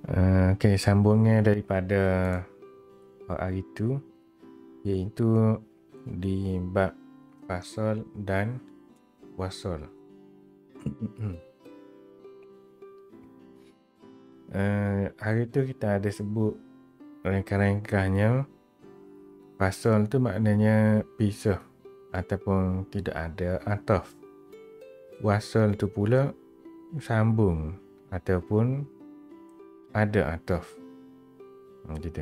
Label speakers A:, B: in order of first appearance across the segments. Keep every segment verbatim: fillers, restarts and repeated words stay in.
A: Uh, okay, sambungnya daripada hari itu, iaitu di bab fasal dan wasal. uh, hari itu kita ada sebut ringkas-ringkasnya. Fasal tu maknanya pisah ataupun tidak ada ataf. Wasal tu pula sambung ataupun ada ataf. Hmm, gitu.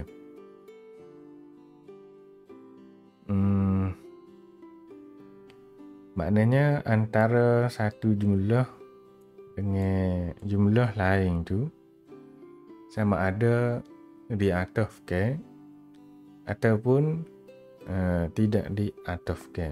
A: Hmm, maknanya antara satu jumlah dengan jumlah lain tu sama ada diatafkan ataupun uh, tidak diatafkan.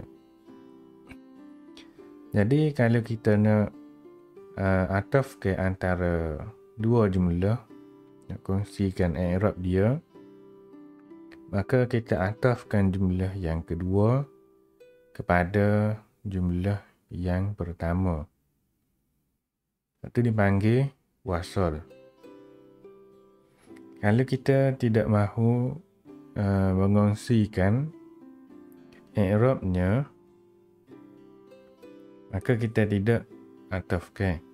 A: Jadi kalau kita nak uh, atafkan antara dua jumlah, nak kongsikan i'rab dia, maka kita atafkan jumlah yang kedua kepada jumlah yang pertama. Itu dipanggil wasal. Kalau kita tidak mahu uh, mengongsikan i'rabnya, maka kita tidak atafkan.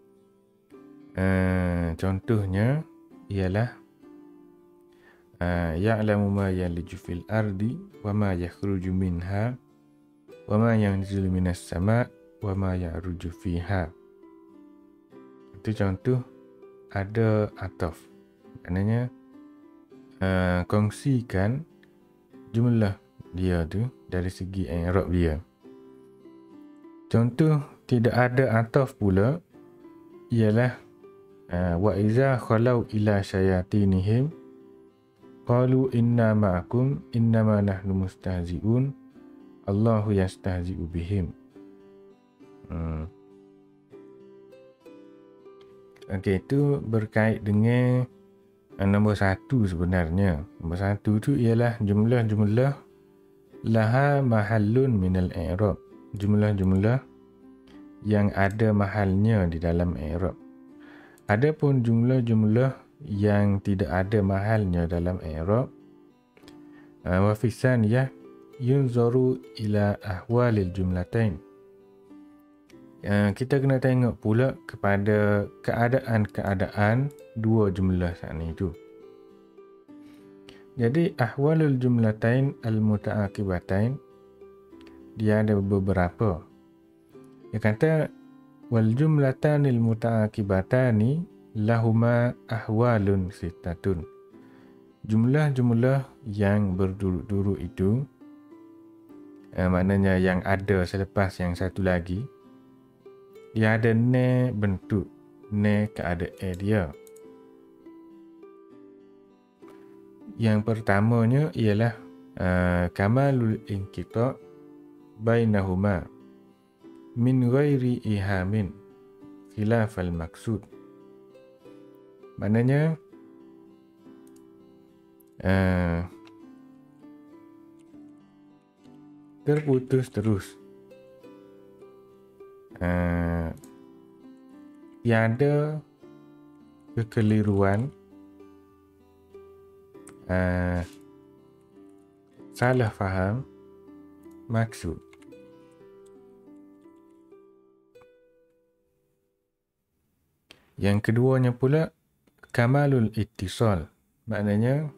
A: Uh, contohnya ialah uh, ya'lamu ma yaliju fil ardi wa ma yakhruju minha wa ma yanzilu minas sama' wa ma ya'ruju fiha. Itu contoh ada ataf. Maknanya uh, kongsikan jumlah dia tu dari segi i'rab dia. Contoh tidak ada ataf pula ialah uh, wa iza khalau ila syayatinihim qalu inna ma'akum innama nahnu mustahzi'un Allahu yastahzi'u bihim. Hmm. Okey, itu berkait dengan uh, nombor satu sebenarnya. Nombor satu tu ialah jumlah-jumlah laha mahallun minal i'rab. Jumlah-jumlah yang ada mahalnya di dalam i'rab. Adapun jumlah-jumlah yang tidak ada mahalnya dalam i'rab, uh, wa fi tsaniyah yunzaru ila ahwalil jumlatain. Uh, kita kena tengok pula kepada keadaan-keadaan dua jumlah saat itu. Jadi ahwalul jumlatain al-muta'aqibatain, dia ada beberapa. Dia kata wal jumlatanil muta'aqibatani lahuma ahwalun sittatun. Jumlah-jumlah yang berduruk-duruk itu, eh, maknanya yang ada selepas yang satu lagi, dia ada ne bentuk, ne keadaan dia. Yang pertamanya ialah uh, kamalul inqita' bainahuma min ghairi ihamin khilafal maksud. Maknanya uh, terputus terus, uh, tiada kekeliruan, uh, salah faham maksud. Yang keduanya pula kamalul ittisal, maknanya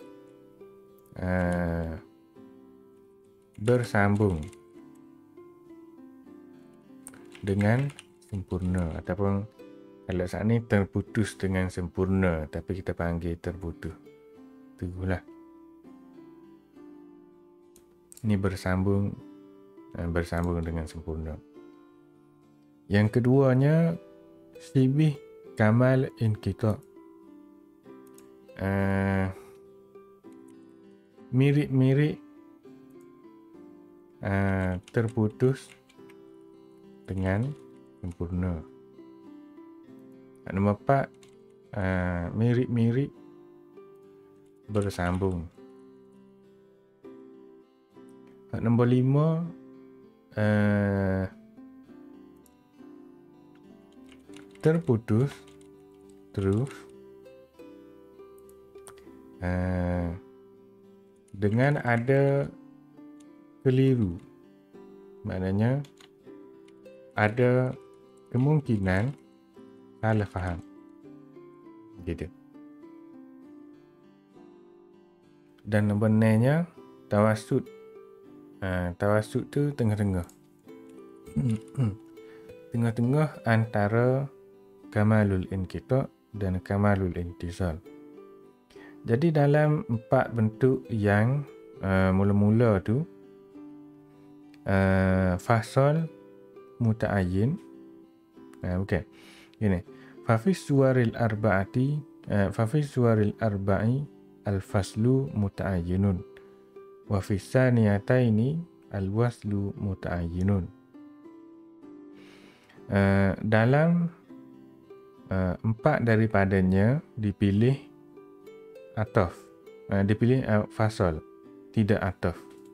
A: uh, bersambung dengan sempurna, ataupun kalau saat ni terputus dengan sempurna, tapi kita panggil terputus. Itulah. Ini bersambung uh, bersambung dengan sempurna. Yang keduanya sibih kamal inqita', uh, mirip-mirip uh, terputus dengan sempurna. Nombor empat, uh, mirip-mirip bersambung. Nombor lima, uh, terputus terus uh, dengan ada keliru, maknanya ada kemungkinan salah faham. Gitu. Dan benarnya tawassut. Ha, tawassut tu tengah-tengah. Tengah-tengah antara kamalul inqita' dan kamalul intisal. Jadi dalam empat bentuk yang uh, mula-mula tu, uh, fasal, muta'ayyin, uh, bukan, gini, fafis suwaril arba'ati, uh, fafis suwaril arba'i al-faslu muta'ayyinun, wa fis saniyataini al-waslu muta'ayyinun. Uh, dalam uh, empat daripadanya dipilih ataf, uh, dipilih uh, fasal, tidak ataf.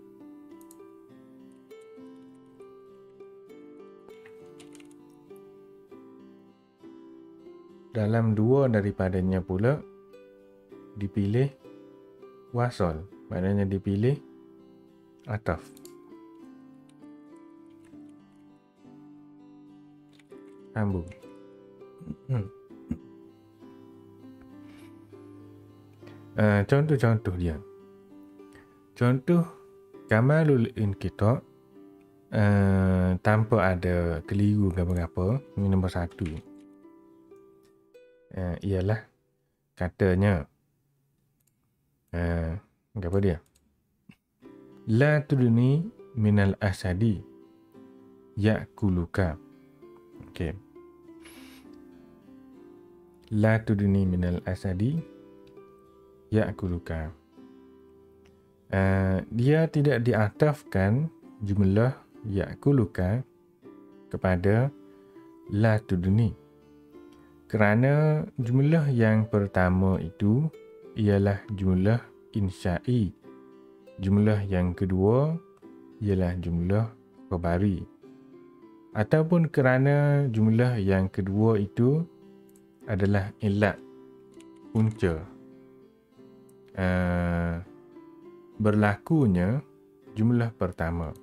A: Dalam dua daripadanya pula dipilih wasal, maknanya dipilih ataf. Sambung. Uh, contoh-contoh dia. Contoh kamalul inqita' uh, tanpa ada keliru ke apa-apa, ini nombor satu. Uh, ialah katanya uh, apa dia? La tudni minal asadi ya'kuluka. Okey. La tudni minal asadi ya'kuluka. Uh, dia tidak diatafkan jumlah ya'kuluka kepada la tudni. Kerana jumlah yang pertama itu ialah jumlah insya'i. Jumlah yang kedua ialah jumlah khabari. Ataupun kerana jumlah yang kedua itu adalah ilat, punca. Uh, berlakunya jumlah pertama.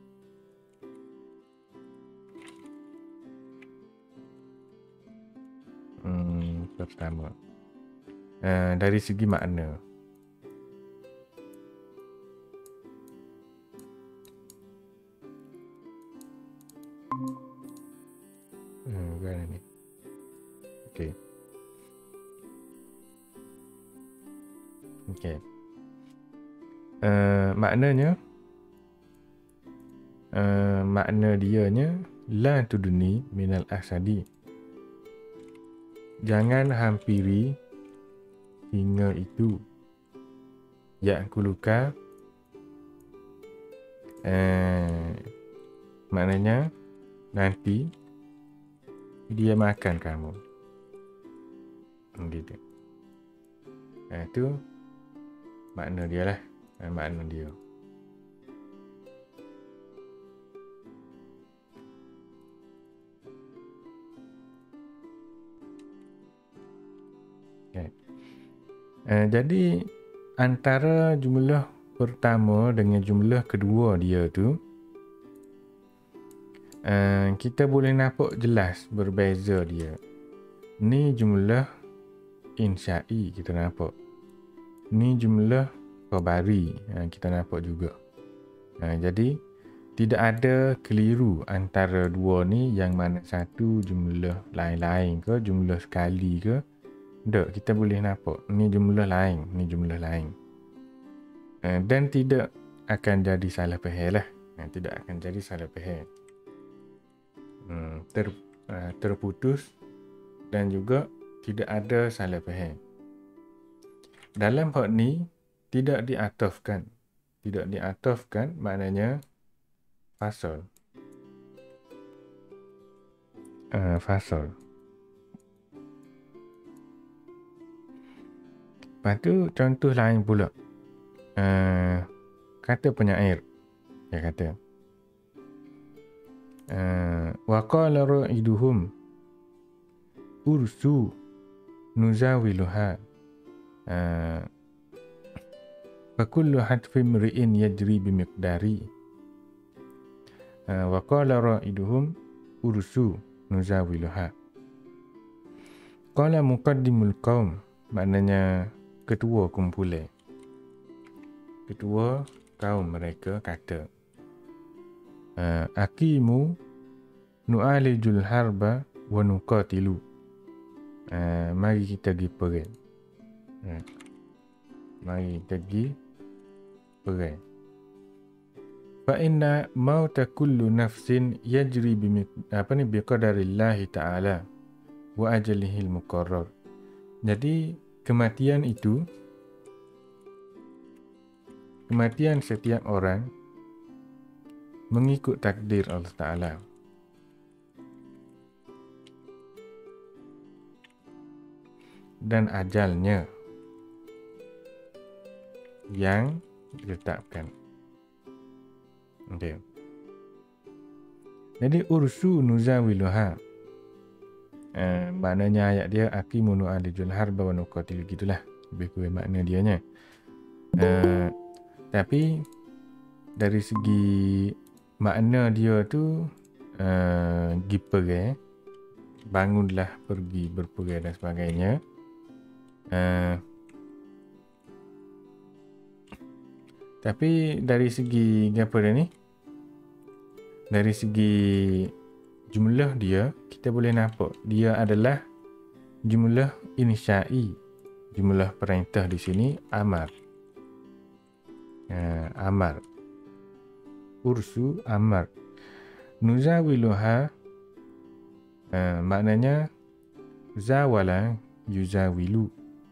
A: Hmm, pertama. Uh, dari segi makna. Hmm, kan ni. Okey. Okey. Uh, maknanya uh, makna dianya la tudni minal asadi. Jangan hampiri singa itu. Ya'kuluka uh, maknanya nanti dia makan kamu. Gitu. Uh, itu makna dia lah. Uh, makna dia. Okay. Uh, jadi antara jumlah pertama dengan jumlah kedua dia tu, uh, kita boleh nampak jelas berbeza dia. Ni jumlah insya'i kita nampak. Ni jumlah khabari, uh, kita nampak juga. Uh, jadi tidak ada keliru antara dua ni yang mana satu jumlah lain-lain ke, jumlah sekali ke. Tak, kita boleh nampak ni jumlah lain, ni jumlah lain. Uh, dan tidak akan jadi salah faham lah. Uh, tidak akan jadi salah faham. Hmm, ter, uh, terputus dan juga tidak ada salah faham. Dalam hal ni tidak diatafkan. Tidak diatafkan maknanya fasal. Uh, fasal. Lepas tu contoh lain pula. Uh, kata penyair. Dia kata. Uh, wa qala ra'iduhum ursu nuzawiluha. Uh, Fakullu hatfi mri'in yajri bimiqdari. Uh, wa qala ra'iduhum ursu nuzawiluha. Qala muqaddimul qaum, maknanya ketua kumpulan. Ketua kaum mereka kata, uh, Aqimu nu'alijul harba wa nuqatilu. Uh, mari kita pergi perang. Uh, mari kita pergi perang. Fa inna mauta kullu nafsin yajri bi apa ni biqadarillahi ta'ala wa ajalihil muqarrar. Jadi kematian itu, kematian setiap orang mengikut takdir Allah Ta'ala. Dan ajalnya yang ditetapkan. Okay. Jadi ursu nuzawiluha. Uh, maknanya ayat dia aqimu nu'alijul harba wa nuqatil, gitulah lebih kurang makna dianya. Uh, tapi dari segi makna dia tu uh, pergi pergi, bangunlah pergi berperang dan sebagainya. Uh, tapi dari segi apa dia ni? Dari segi jumlah dia, kita boleh nampak dia adalah jumlah insya'i. Jumlah perintah di sini amar. Uh, amar. Ursu amar. Nuzawiluha, uh, maknanya zawala yuzawilu.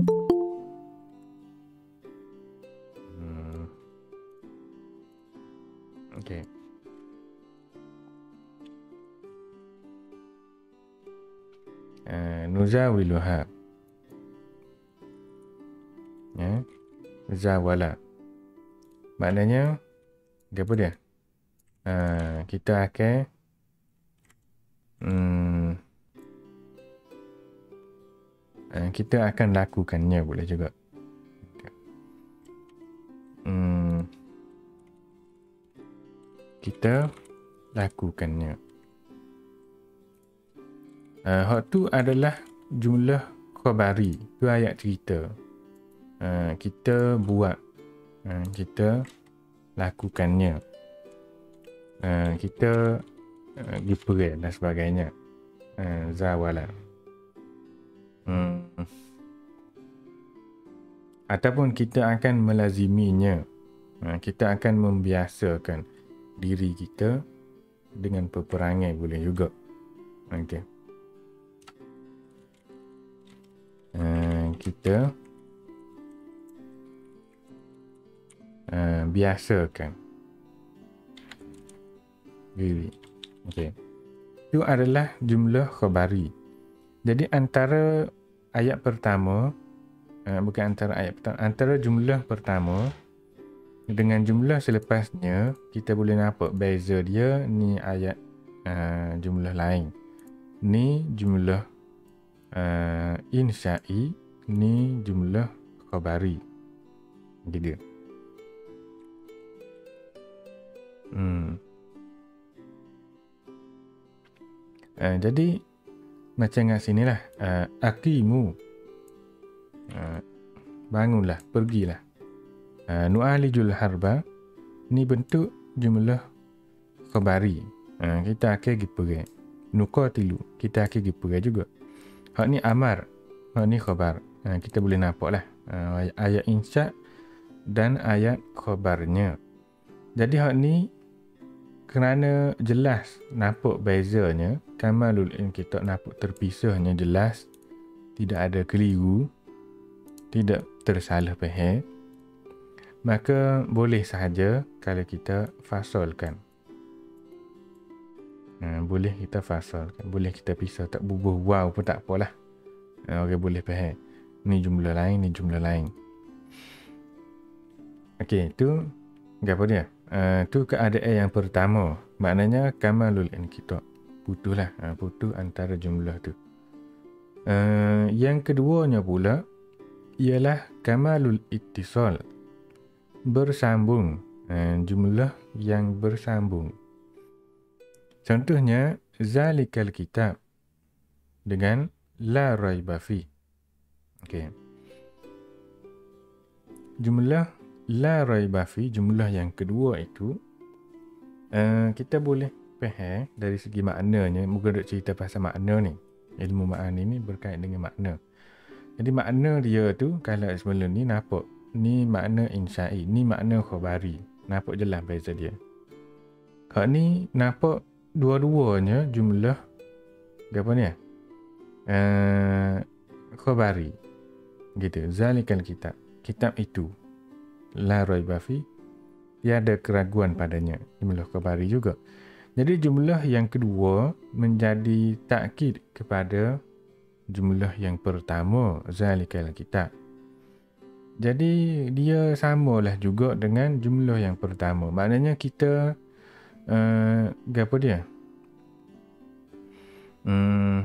A: Hmm. Okay. Uh, nuzawiluha, ya, zawala maknanya apa dia? Uh, kita akan hmm, uh, kita akan lakukannya, boleh juga. Hmm, kita lakukannya. Uh, hak tu adalah jumlah khabari, tu ayat cerita. Uh, kita buat, uh, kita lakukannya, uh, kita uh, diperang dan sebagainya. Uh, zawala. Hmm. Ataupun kita akan melaziminya. Uh, kita akan membiasakan diri kita dengan peperangan, boleh juga. Okay. Uh, kita uh, biasakan diri. Okey. Itu adalah jumlah khabari. Jadi antara ayat pertama, uh, bukan antara ayat pertama, antara jumlah pertama dengan jumlah selepasnya, kita boleh nampak beza dia. Ni ayat uh, jumlah lain. Ni jumlah Uh, insya'i, ni jumlah khabari. Gitu. Hmm. Uh, jadi macam kat sini lah. Uh, aqimu. Uh, bangunlah, pergilah. Uh, nu'alijul harba. Ni bentuk jumlah khabari. Uh, kita akan pergi perang. Nuqatilu. Kita akan pergi perang juga. Hak ni amar, hak ni khabar. Ha, kita boleh nampak lah ha, ayat insya dan ayat khabarnya. Jadi hak ni kerana jelas nampak bezanya, kamalul in kita nampak terpisahnya jelas, tidak ada keliru, tidak tersalah faham, maka boleh sahaja kalau kita fasalkan. Ha, boleh kita fasalkan, boleh kita pisah, tak bubuh wow pun tak apalah. Ha, orang boleh faham. Ni jumlah lain, ni jumlah lain. Okey, tu apa dia? Uh, tu keadaan yang pertama. Maknanya kamalul inqita. Putuslah, ha, putus antara jumlah tu. Uh, yang keduanya pula ialah kamalul ittisal. bersambung. Ha, jumlah yang bersambung. Contohnya zalikal kitab dengan la raiba fi. Okey. Jumlah la raiba fi, jumlah yang kedua itu uh, kita boleh faham dari segi maknanya. Muka duk cerita pasal makna ni. Ilmu ma'ani ni berkait dengan makna. Jadi makna dia tu kalau sebelum ni nampak ni makna insya'i, ni makna khabari. Nampak jelas beza dia. Kalau ni nampak dua-duanya jumlah apa ni? Uh, khabari. Gitu. Zalikal kitab. Kitab itu la raiba fi, tiada keraguan padanya. Jumlah khabari juga. Jadi jumlah yang kedua menjadi takkid kepada jumlah yang pertama, zalikal kitab. Jadi dia samalah juga dengan jumlah yang pertama. Maknanya kita uh, apa dia? Hmm,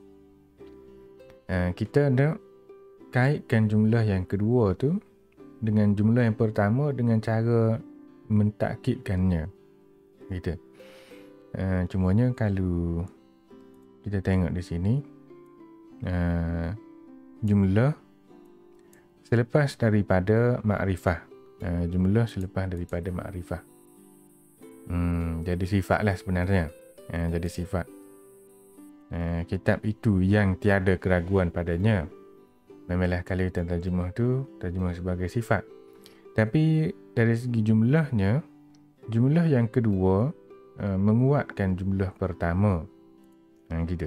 A: uh, kita nak kaitkan jumlah yang kedua tu dengan jumlah yang pertama dengan cara mentakkidkannya. Gitu. Uh, cumanya kalau kita tengok di sini uh, jumlah selepas daripada makrifah, uh, jumlah selepas daripada makrifah. Hmm, jadi sifat lah sebenarnya. Uh, jadi sifat. Uh, kitab itu yang tiada keraguan padanya. Memanglah kalau kita terjemah tu terjemah sebagai sifat. Tapi dari segi jumlahnya, jumlah yang kedua Uh, menguatkan jumlah pertama. Ha, gitu.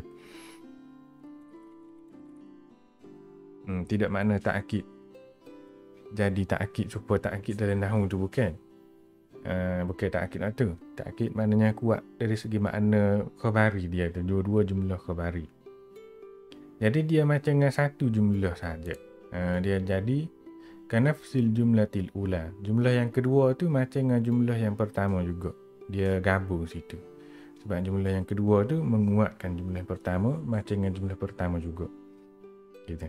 A: Hmm, tidak makna ta'kid. Jadi ta'kid supaya ta'kid dalam nahwu tu bukan. Uh, bukan ta'kid lah tu. Ta'kid maknanya kuat dari segi makna khabari dia tu. Dua-dua jumlah khabari. Jadi dia macam dengan satu jumlah saja. Uh, dia jadi kanafsil jumlatil ula. Jumlah yang kedua tu macam dengan jumlah yang pertama juga. Dia gabung situ. Sebab jumlah yang kedua tu menguatkan jumlah yang pertama macam dengan jumlah pertama juga. Gitu.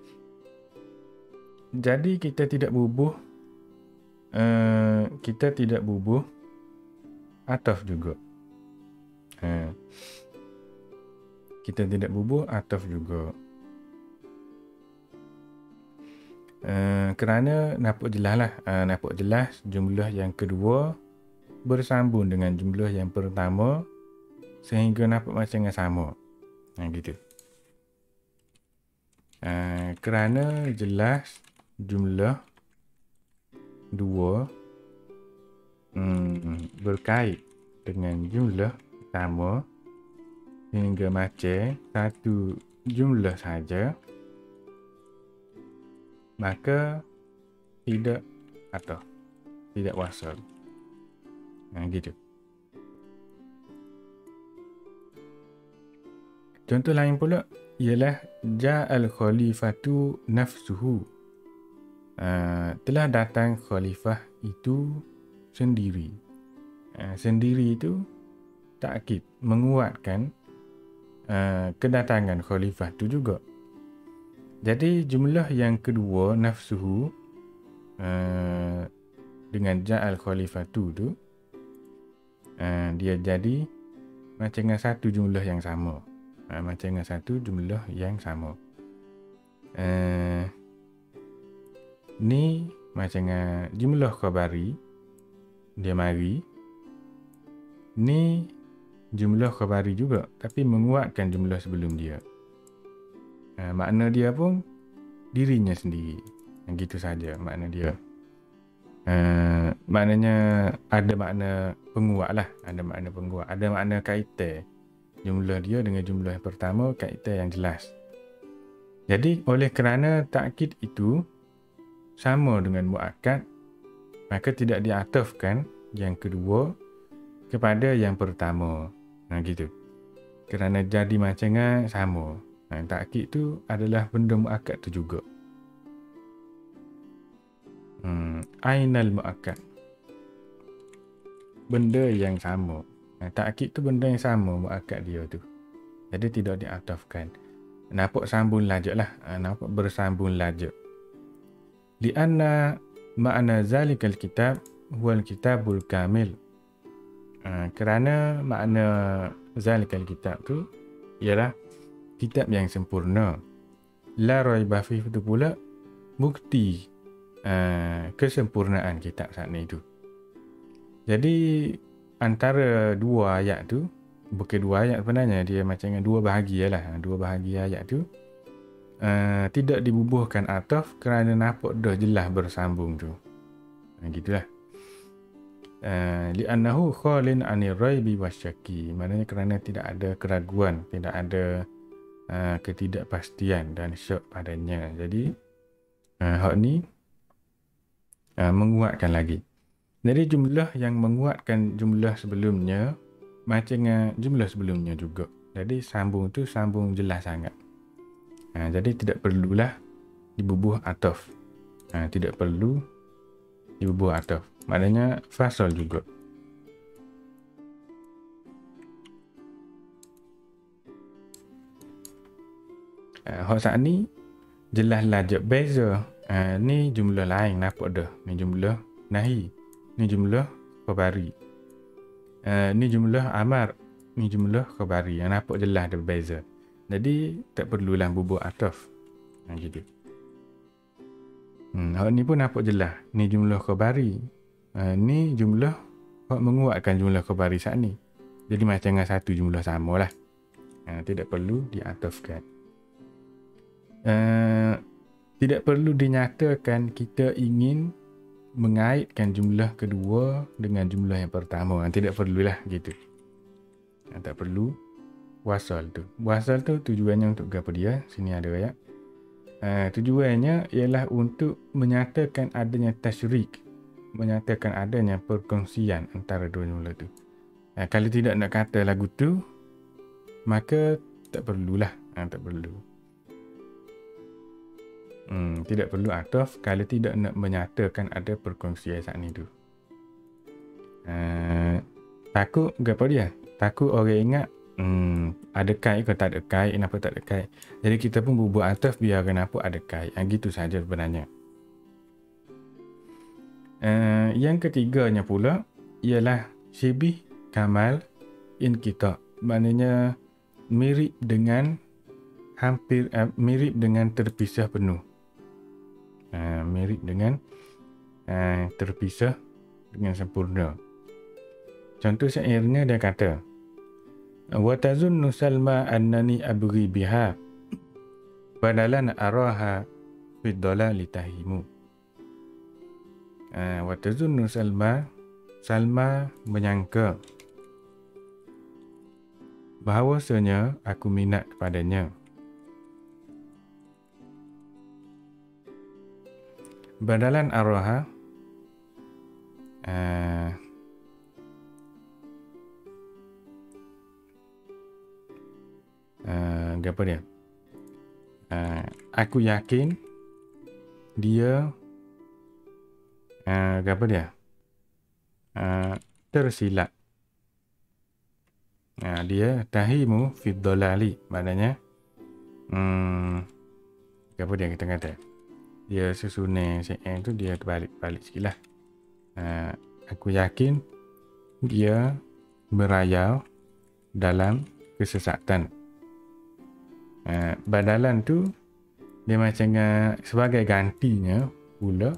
A: Jadi kita tidak bubuh uh, kita tidak bubuh ataf juga. Uh, kita tidak bubuh ataf juga. Uh, kerana nampak jelas lah. Uh, nampak jelas jumlah yang kedua bersambung dengan jumlah yang pertama sehingga nampak macam yang sama. Ha, gitu. Ha, kerana jelas jumlah dua hmm, berkait dengan jumlah pertama sehingga macam satu jumlah saja, maka tidak atau tidak wasal. Ha, gitu. Contoh lain pula ialah ja'al khalifatu nafsuhu. Ha, telah datang khalifah itu sendiri. Ha, sendiri itu takkid, menguatkan uh, kedatangan khalifah itu juga. Jadi jumlah yang kedua nafsuhu uh, dengan ja'al khalifatu tu Uh, dia jadi macam dengan satu jumlah yang sama. Uh, macam dengan satu jumlah yang sama. Uh, ni macam dengan jumlah khabari. Dia mari. Ni jumlah khabari juga. Tapi menguatkan jumlah sebelum dia. Uh, makna dia pun dirinya sendiri. Gitu saja makna dia. Uh, maknanya ada makna penguat lah. Ada makna penguat. Ada makna kaitan jumlah dia dengan jumlah yang pertama, kaitan yang jelas. Jadi oleh kerana takkid itu sama dengan muakkad, maka tidak diatafkan yang kedua kepada yang pertama. Nah gitu. Kerana jadi macamnya sama. Nah, takkid tu adalah benda muakkad tu juga. Hmm, ainal muakkad. Benda yang sama. Nah, takkid tu benda yang sama muakkad dia tu. Jadi tidak diatafkan. Nampak sambung lajak lah. Nampak bersambung lajak. Lianna makna zalikal kitab huwal kitabul kamil. Uh, kerana makna zalikal kitab tu ialah kitab yang sempurna. La raiba fihi itu pula bukti uh, kesempurnaan kitab saat ni tu. Jadi antara dua ayat tu, bukan dua ayat sebenarnya, dia macam dua bahagian lah. Dua bahagian ayat tu uh, tidak dibubuhkan ataf kerana nampak dah jelas bersambung tu. Uh, gitulah. Uh, li'annahu khalin anir raibi wasyaki. Maknanya kerana tidak ada keraguan, tidak ada uh, ketidakpastian dan syak padanya. Jadi uh, hak ni uh, menguatkan lagi. Jadi jumlah yang menguatkan jumlah sebelumnya macam dengan jumlah sebelumnya juga. Jadi sambung tu sambung jelas sangat. Ha, jadi tidak perlulah dibubuh ataf. Ha, tidak perlu dibubuh ataf. Maknanya fasal juga. Ha, hak saat ni jelaslah je beza. Ha, ni jumlah lain nampak dah. Ni jumlah nahi. Ni jumlah khabari. Uh, ni jumlah amar, ni jumlah khabari. Yang nampak jelas ada berbeza. Jadi tak perlulah bubuh ataf. Ha, gitu. Hmm, hak ni pun nampak jelas. Ni jumlah khabari. Uh, ni jumlah hak menguatkan jumlah khabari saat ni. Jadi macam dengan satu jumlah sama lah. Uh, tidak perlu diatafkan. Uh, tidak perlu dinyatakan kita ingin mengaitkan jumlah kedua dengan jumlah yang pertama. Tidak perlulah gitu. Tak perlu wasal tu. Wasal tu tujuannya untuk apa dia? Sini ada ya. Uh, tujuannya ialah untuk menyatakan adanya tasyrik, menyatakan adanya perkongsian antara dua jumlah tu. Uh, kalau tidak nak kata lagu tu, maka tak perlulah. Uh, tak perlu. Hmm, tidak perlu ataf kalau tidak nak menyatakan ada perkongsian saat ni tu. Uh, takut apa dia? Takut orang ingat hmm, ada kait ke tak ada kait, kenapa tak ada kait. Jadi kita pun bubuh ataf biar kenapa ada kait. Ha, gitu saja sebenarnya. Uh, yang ketiganya pula ialah syibih kamal in kita. Maknanya mirip dengan hampir uh, mirip dengan terpisah penuh. Uh, mirip dengan uh, terpisah dengan sempurna. Contoh syairnya dia kata, wa tazunnu salma annani abghi biha badalan araha fi dhalali tahimu. Uh, wa tazunnu salma, Salma menyangka bahawasanya aku minat kepadanya. Badalan araha uh, uh, apa dia? Uh, aku yakin dia uh, apa dia? Uh, tersilap. Uh, dia tahimu fi dhalali, maknanya hmm, apa dia kita kata? Dia susunan C N tu dia terbalik-balik sikit lah. Uh, aku yakin dia berayau dalam kesesatan. Uh, badalan tu dia macam uh, sebagai gantinya pula.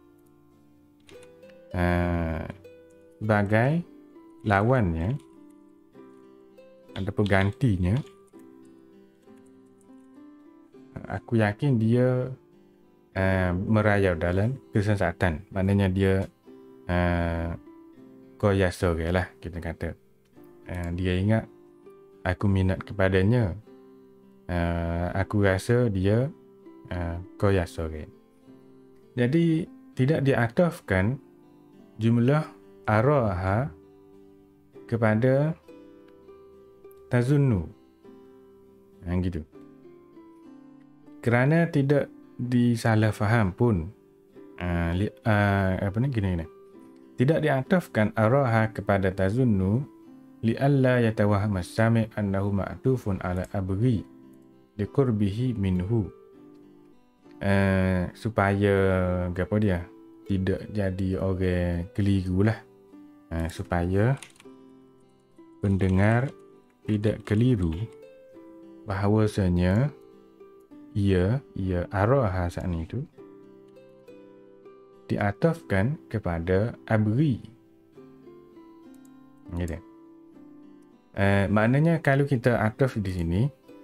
A: Uh, sebagai lawannya ataupun gantinya. Uh, aku yakin dia Uh, merayau dalam kesesatan. Maknanya dia uh, koyasa lah kita kata. Uh, dia ingat aku minat kepadanya. Uh, aku rasa dia uh, koyasa. Jadi tidak diatafkan jumlah araha kepada tazunnu. Uh, gitu. Kerana tidak disalah faham pun uh, li, uh, apa ni gini gini tidak diatafkan araha kepada tazunnu li alla yatawahham as-sami' annahu ma'tufun ala abghi liqurbihi minhu, uh, supaya apa dia tidak jadi orang keliru lah. Ha, supaya pendengar tidak keliru bahawasanya ia, ia arwah saat ni tu diatafkan kepada abri. Gitu. Uh, maknanya kalau kita ataf di sini,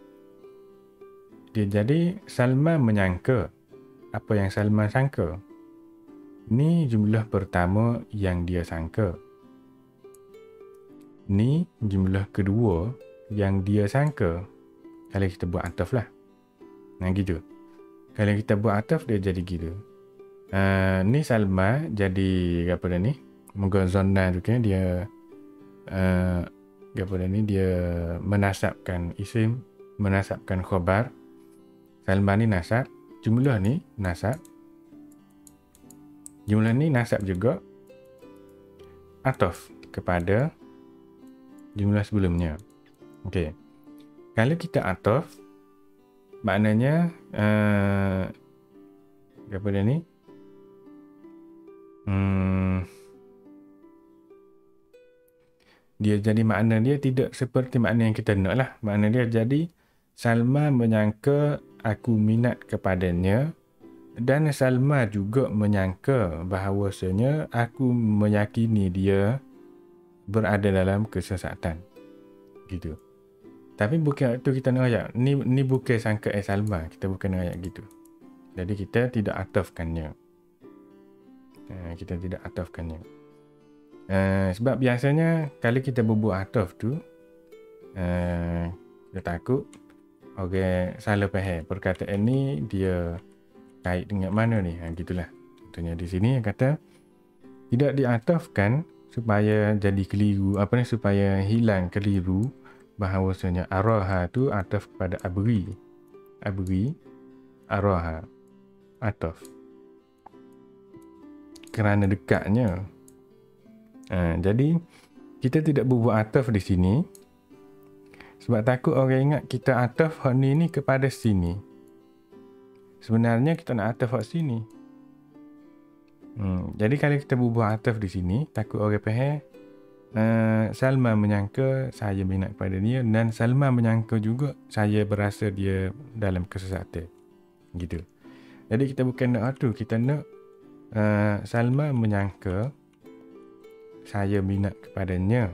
A: dia jadi Salma menyangka apa yang Salma sangka. Ni jumlah pertama yang dia sangka. Ni jumlah kedua yang dia sangka. Kalau kita buat ataf lah. Nah gitu. Kalau kita buat ataf dia jadi gitu. Uh, ni Salma jadi apa dah ni? Moga zonna tu kan dia uh, apa dah ni dia menasabkan isim, menasabkan khabar. Salma ni nasab, jumlah ni nasab. Jumlah ni nasab juga ataf kepada jumlah sebelumnya. Okey. Kalau kita ataf, maknanya uh, apa dia ni? Hmm, dia jadi makna dia tidak seperti makna yang kita nak lah. Makna dia jadi Salma menyangka aku minat kepadanya dan Salma juga menyangka bahawasanya aku meyakini dia berada dalam kesesatan. Gitu. Tapi bukan waktu kita nak ayat. Ni ni bukan sangka eh Salma. Kita bukan nak ayat gitu. Jadi kita tidak atafkannya. Uh, kita tidak atafkannya. Uh, sebab biasanya kalau kita berbuat ataf tu, uh, kita takut orang salah faham. Perkataan ni dia kait dengan mana ni? Ha, gitulah. Contohnya di sini kata tidak diatafkan supaya jadi keliru, apa ni, supaya hilang keliru bahawasanya araha tu ataf kepada abri. Abri, araha, ataf. Kerana dekatnya. Ha, jadi kita tidak berbuat ataf di sini sebab takut orang ingat kita ataf hak ni ni kepada sini. Sebenarnya kita nak ataf hak sini. Hmm, jadi kalau kita berbuat ataf di sini, takut orang faham. Uh, Salma menyangka saya minat kepada dia dan Salma menyangka juga saya berasa dia dalam kesesatan. Gitu. Jadi kita bukan nak tu, kita nak uh, Salma menyangka saya minat kepadanya.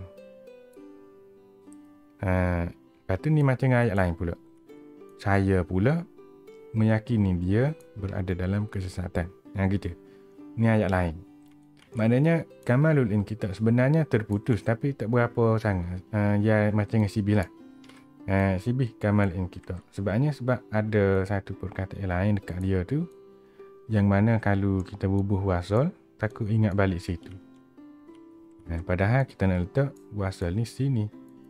A: Uh, lepas tu ni macam ayat lain pula. Saya pula meyakini dia berada dalam kesesatan. Yang gitu. Ni ayat lain. Maknanya kamalul inkitab sebenarnya terputus tapi tak berapa sangat. Uh, ya macam dengan sibih lah. Uh, sibih kamal inkitab. Sebabnya sebab ada satu perkataan lain dekat dia tu yang mana kalau kita bubuh wasal takut ingat balik situ. Uh, padahal kita nak letak wasal ni sini.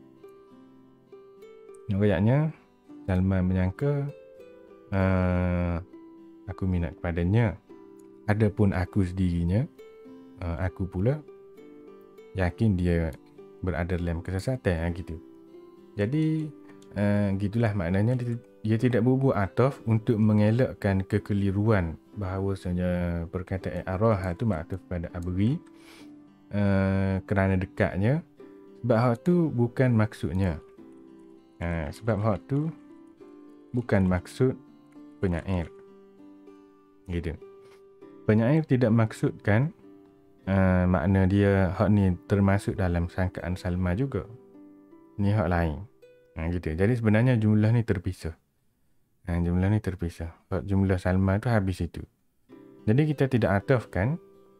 A: Ayatnya Salma menyangka uh, aku minat kepadanya. Adapun aku sendirinya, uh, aku pula yakin dia berada dalam kesesatan, gitu. Jadi uh, gitulah maknanya dia, dia tidak berbuat ataf untuk mengelakkan kekeliruan bahawasanya perkataan arwah itu maktuf pada abri uh, kerana dekatnya. Sebab hak tu bukan maksudnya. Uh, sebab hak tu bukan maksud penyair. Gitu. Penyair tidak maksudkan uh, makna dia hak ni termasuk dalam sangkaan Salma juga. Ni hak lain. Ha, gitu. Jadi sebenarnya jumlah ni terpisah. Ha, jumlah ni terpisah. Hak jumlah Salma tu habis itu. Jadi kita tidak atafkan.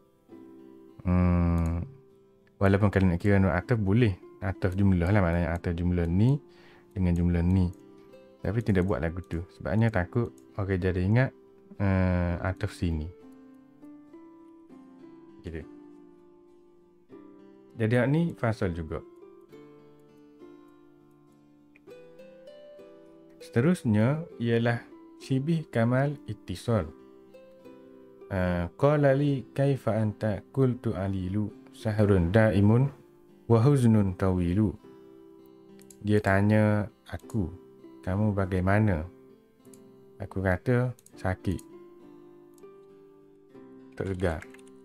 A: Hmm, walaupun kalau nak kira nak ataf boleh. Ataf jumlah lah, maknanya ataf jumlah ni dengan jumlah ni. Tapi tidak buat lagu tu. Sebabnya takut orang jadi ingat uh, ataf sini. Gitu. Jadi hak ni fasal juga. Seterusnya ialah syibih kamal ittisal. Qala li kaifa anta qultu alilu sahrun daimun wa huznun tawilu. Dia tanya aku, kamu bagaimana? Aku kata sakit, tergegar.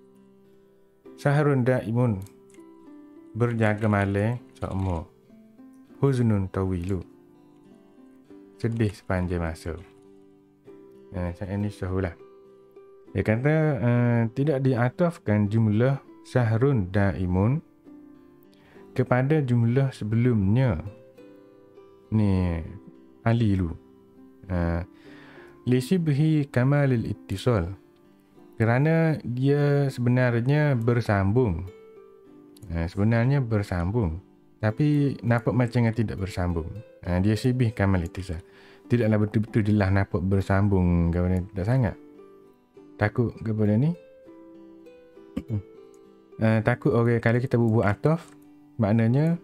A: Sahrun daimun, berjaga malam seumo. Huznun tawilu, sedih sepanjang masa. Nah, macam ini syahullah. Dia kata uh, tidak diatafkan jumlah sahrun daimun kepada jumlah sebelumnya. Ni Ali lu. Uh, Lisibhi kamalil ittisal. Kerana dia sebenarnya bersambung. Uh, sebenarnya bersambung. Tapi nampak macam yang tidak bersambung. Uh, dia sibih kamal ittisal. Tidaklah betul-betul jelas nampak bersambung kepada tidak sangat. Takut kepada ni. uh, takut orang okay, kalau kita bubuh ataf, maknanya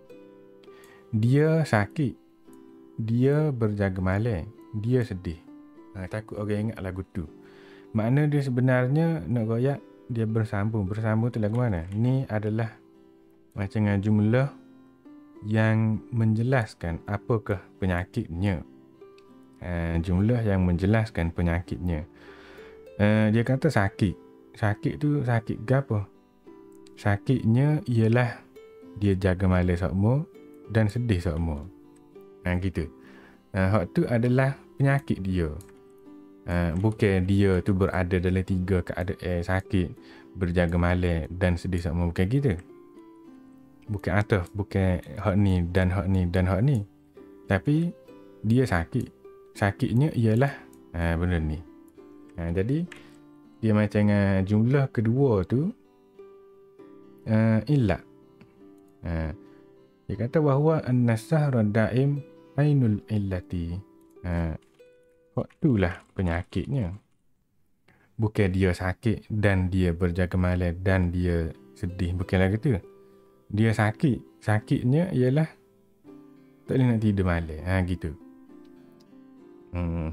A: dia sakit, dia berjaga malam, dia sedih. Uh, takut orang ingat lagu tu. Makna dia sebenarnya nak royak dia bersambung. Bersambung tu lagu mana? Ni adalah macam jumlah yang menjelaskan apakah penyakitnya. Uh, jumlah yang menjelaskan penyakitnya. Uh, dia kata sakit. Sakit tu sakit gapo? Sakitnya ialah dia jaga malam seumo dan sedih seumo. Ha, gitu. Uh, hak tu adalah penyakit dia. Uh, bukan dia tu berada dalam tiga keadaan sakit, berjaga malam dan sedih seumo. Bukan gitu. Bukan ataf, bukan hak ni dan hak ni dan hak ni. Tapi dia sakit. Sakitnya ialah uh, benda ni. Ha, jadi dia macam uh, jumlah kedua tu uh, ilak. Ha, dia kata bahawa an-nasahra daim ainul illati. Ha, waktu lah penyakitnya. Bukan dia sakit dan dia berjaga malam dan dia sedih. Bukan lagi tu. Dia sakit. Sakitnya ialah tak boleh nak tidur malam. Ha, gitu. Hmm.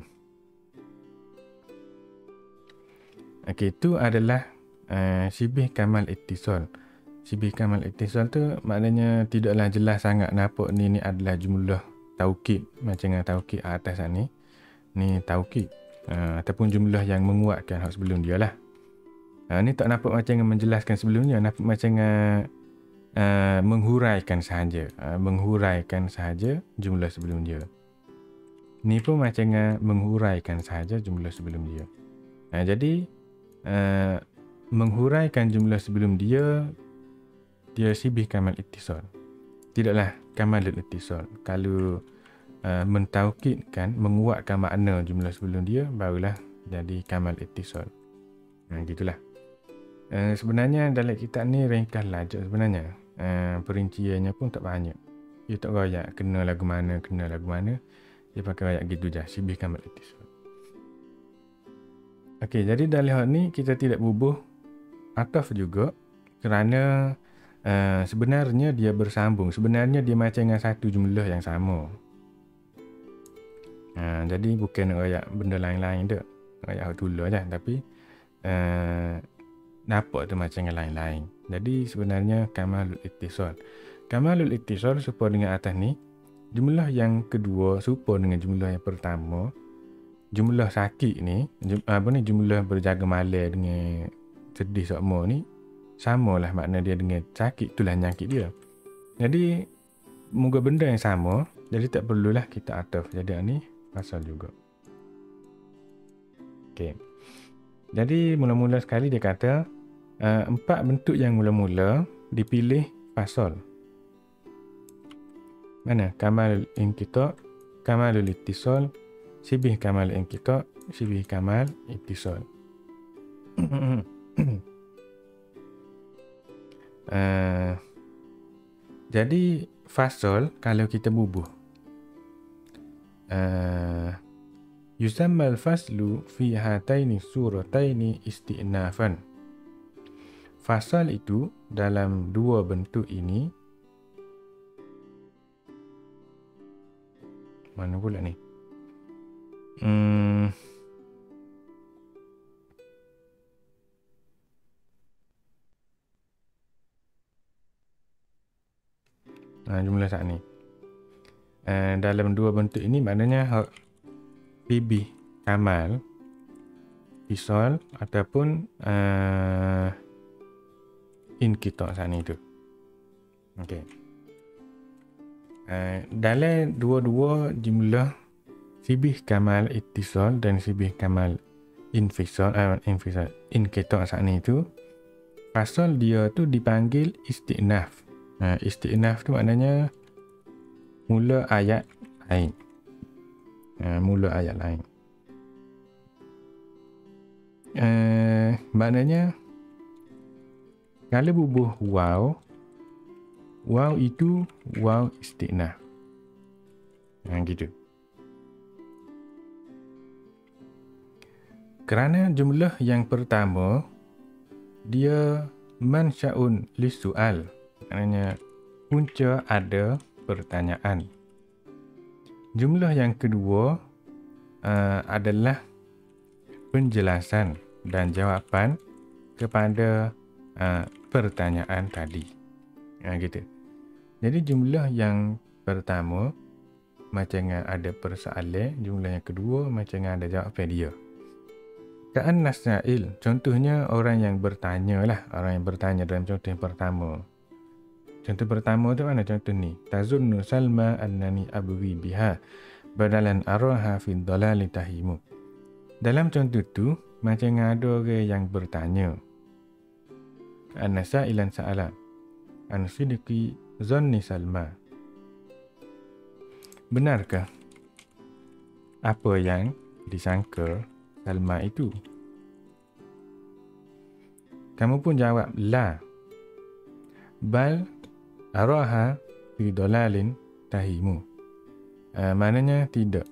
A: Okey, itu adalah uh, Syibih kamal ittisal. Syibih kamal ittisal tu maknanya tidaklah jelas sangat nampak ni ni adalah jumlah taukid macam yang taukid atas ni. Ni taukid uh, ataupun jumlah yang menguatkan hak sebelum dia lah. Uh, ni tak nampak macam yang menjelaskan sebelumnya, nampak macam uh, uh, menghuraikan sahaja, uh, menghuraikan sahaja jumlah sebelum dia. Ni pun macam uh, menghuraikan sahaja jumlah sebelum dia. Uh, jadi Uh, menghuraikan jumlah sebelum dia, dia sibih kamal ittisal. Tidaklah kamalul ittisal. Kalau uh, mentaukidkan, menguatkan makna jumlah sebelum dia, barulah jadi kamal ittisal. Nah, gitulah. Uh, sebenarnya dalam kitab ni ringkas lajak sebenarnya. Uh, perinciannya pun tak banyak. Dia tak rayak kena lagu mana, kena lagu mana. Dia pakai rayak gitu je, sibih kamal ittisal. Okey, jadi dalam hal ni kita tidak bubuh ataf juga kerana uh, sebenarnya dia bersambung. Sebenarnya dia macam dengan satu jumlah yang sama. Uh, jadi bukan nak rayak benda lain-lain tak. Rayak hak tula je. Tapi uh, nampak tu macam dengan lain-lain. Jadi sebenarnya kamalul ittisal. Kamalul ittisal serupa dengan atas ni. Jumlah yang kedua serupa dengan jumlah yang pertama. Jumlah sakit ni, jum, apa ni jumlah berjaga malam dengan sedih seumo ni samalah makna dia dengan sakit, itulah nyakit dia. Jadi moga benda yang sama, jadi tak perlulah kita ataf. Jadi ni pasal juga. Okey. Jadi mula-mula sekali dia kata uh, empat bentuk yang mula-mula dipilih pasal. Mana? Kamal inqita, kamalul ittisal, Syibih kamal inqita, syibih kamal ittisal. uh, jadi fasal kalau kita bubuh. Uh, yusammal faslu fi hataini surataini istinafan. Fasal itu dalam dua bentuk ini. Mana pula ni? Hmm. Nah, jumlah saat ni. Uh, dalam dua bentuk ini maknanya hak P B kamal, isol ataupun uh, inqita' saat ni tu. Okey. Uh, dalam dua-dua jumlah sibih kamal ittisal dan sibih kamal infisal, uh, infisal inqita' saat ni tu, fasal dia tu dipanggil isti'naf. Uh, isti'naf tu maknanya mula ayat lain. Uh, mula ayat lain. Uh, maknanya kalau bubuh waw, waw itu waw isti'naf. Ha, gitu. Kerana jumlah yang pertama dia mansya'un lis-su'al. Maknanya punca ada pertanyaan. Jumlah yang kedua uh, adalah penjelasan dan jawapan kepada uh, pertanyaan tadi. Ha, gitu. Jadi jumlah yang pertama macam ada persoalan, jumlah yang kedua macam ada jawapan dia. Ka'an nasail, contohnya orang yang bertanya lah, orang yang bertanya dalam contoh yang pertama. Contoh pertama tu mana contoh ni? Tazunnu Salma annani abwi biha badalan araha fi dhalali tahimu. Dalam contoh tu macam ada orang yang bertanya. Ka'an nasailan sa'ala an sidqi zanni Salma. Benarkah apa yang disangka Salma itu? Kamu pun jawab la. Bal araha fi dalalin tahimu. Uh, maknanya tidak.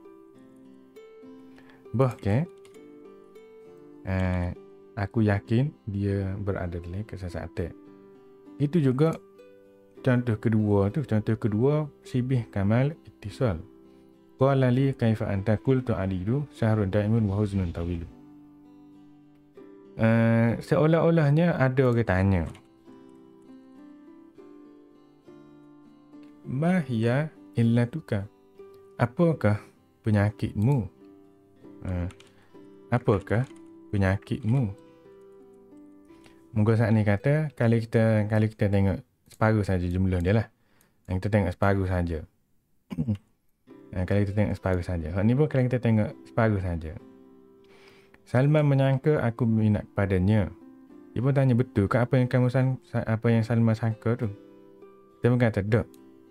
A: Bahkan uh, aku yakin dia berada dalam kesesatan. Itu juga contoh kedua tu, contoh kedua sibih kamal ittisal. Qala li kaifa anta qultu alidu syahrun daimun wa huznun tawilu. Uh, seolah-olahnya ada orang tanya. Ma hiya illatuka? Apakah penyakitmu? Uh, apakah penyakitmu? Moga saat ni kata kalau kita kalau kita tengok separuh saja jumlah dia lah. Yang kita tengok separuh saja. Nah, kalau kita tengok separuh saja. Hak ni pun kalau kita tengok separuh saja. Salma menyangka aku minat padanya. Dia pun tanya, betul ke apa yang kamu san, apa yang Salma sangka tu? Dia pun kata, dok.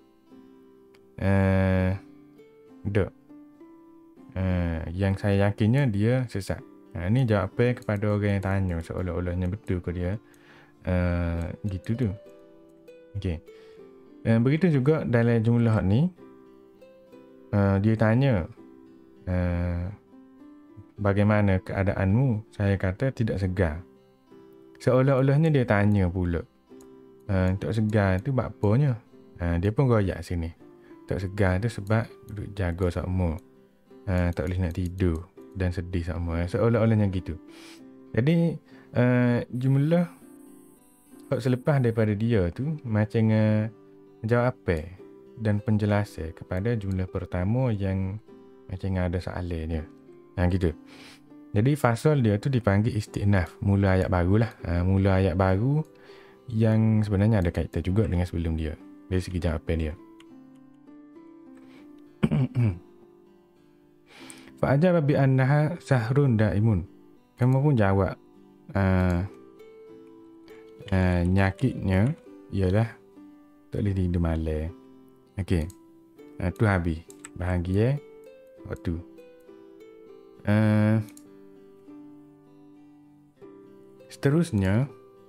A: Uh, dok. Uh, yang saya yakinnya dia sesat. Nah, ini jawapan kepada orang yang tanya seolah-olahnya betul ke dia uh, gitu tu. Okey. Uh, begitu juga dalam jumlah ni uh, dia tanya uh, bagaimana keadaanmu? Saya kata tidak segar. Seolah-olahnya dia tanya pula. Uh, tak segar tu buat apanya? Uh, dia pun goyak sini. Tak segar tu sebab duduk jaga sama. Uh, tak boleh nak tidur dan sedih sama. Seolah-olahnya gitu. Jadi uh, jumlah selepas daripada dia tu macam uh, jawapan dan penjelasan kepada jumlah pertama yang macam ada soalannya. Ha, gitu. Jadi fasal dia tu dipanggil isti'naf, mula ayat baru lah. Ha, mula ayat baru yang sebenarnya ada kaitan juga dengan sebelum dia dari segi jawapan dia. Fa'ajaba bi annaha sahrun daimun. Kamu pun jawab uh, uh, nyakitnya ialah tak boleh tidur malam. Okey. Uh, tu habis. Bahagia waktu. Uh, seterusnya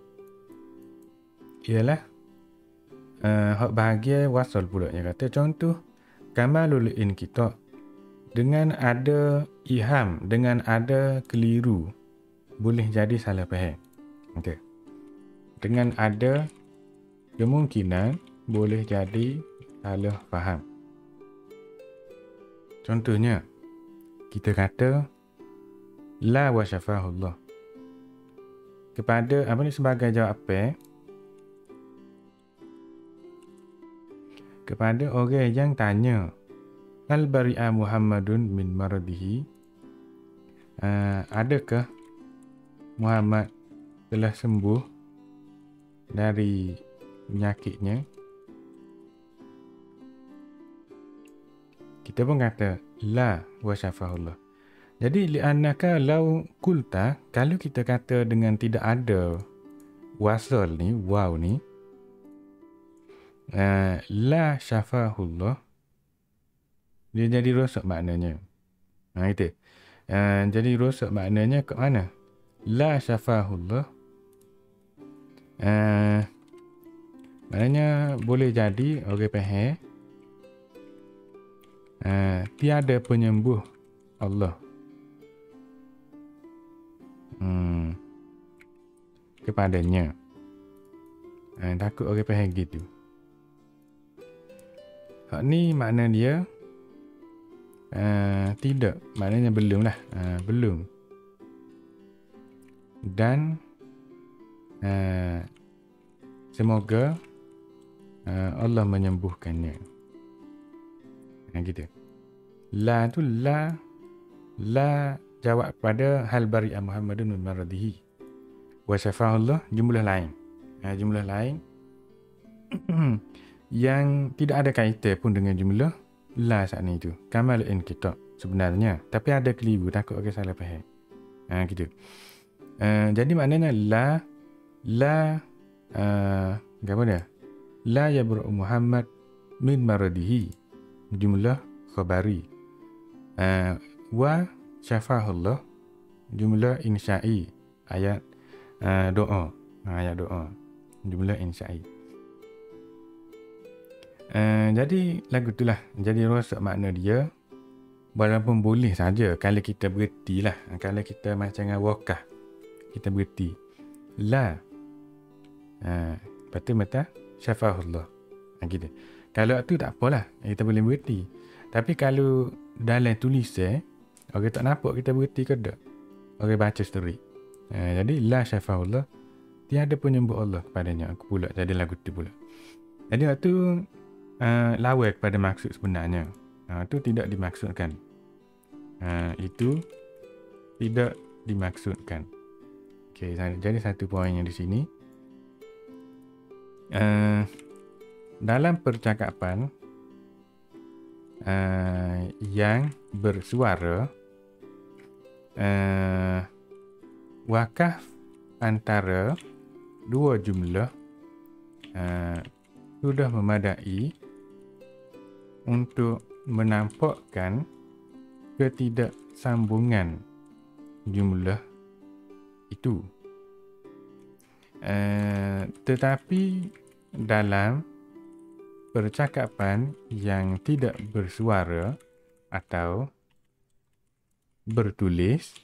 A: ialah uh, hak bahagia wasal pula yang kata contoh kamalul inqita' dengan ada iham, dengan ada keliru boleh jadi salah faham. Okey. Dengan ada kemungkinan boleh jadi salah faham. Contohnya kita kata la wa syafahullah. Kepada apa ni sebagai jawapan kepada orang yang tanya al bari'a Muhammadun min maradihi. Uh, adakah Muhammad telah sembuh dari penyakitnya, kita pun kata la wa syafahullah. Jadi li'annaka law kulta, kalau kita kata dengan tidak ada wasal ni, waw ni, uh, la syafahullah, dia jadi rosak maknanya. Ha, itu. Uh, jadi rosak maknanya ke mana? La syafahullah. Uh, maknanya boleh jadi orang faham uh, tiada penyembuh Allah. Hmm. Kepadanya. Uh, takut orang faham gitu. Hak ni makna dia uh, tidak, maknanya belum lah, uh, belum. Dan uh, semoga uh, Allah menyembuhkannya. Nah, gitu. La tu la, la jawab pada hal bari'a Muhammadun min maradihi. Wa syafa'ullah jumlah lain. Uh, jumlah lain yang tidak ada kaitan pun dengan jumlah la saat ni tu. Kamal in kitab sebenarnya. Tapi ada keliru, takut orang salah faham. Ha, gitu. Uh, jadi maknanya la, la, uh, apa dia? La yabra'u Muhammad min maradihi. Jumlah khabari. Uh, wa syafahullah jumlah insya'i. Ayat uh, doa. Ayat doa. Jumlah insya'i. Uh, jadi lagu itulah. Jadi rosak makna dia. Walaupun boleh saja kalau kita berhenti lah. Kalau kita macam dengan wakah, kita berhenti. La. Uh, lepas tu mata syafahullah. Ha, gitu. Kalau tu tak apalah. Kita boleh berhenti. Tapi kalau dalam tulisan, orang tak nampak kita berhenti ke tak? Orang baca story. Uh, jadi la syafahullah. Tiada penyembuh Allah kepadanya. Aku pula jadi lagu tu pula. Jadi waktu uh, lawan kepada maksud sebenarnya. Uh, itu tidak dimaksudkan. Uh, itu tidak dimaksudkan. Okey, jadi satu poinnya di sini. Uh, dalam percakapan uh, yang bersuara, uh, wakaf antara dua jumlah uh, sudah memadai untuk menampakkan ketidaksambungan jumlah itu. Uh, tetapi dalam percakapan yang tidak bersuara atau bertulis,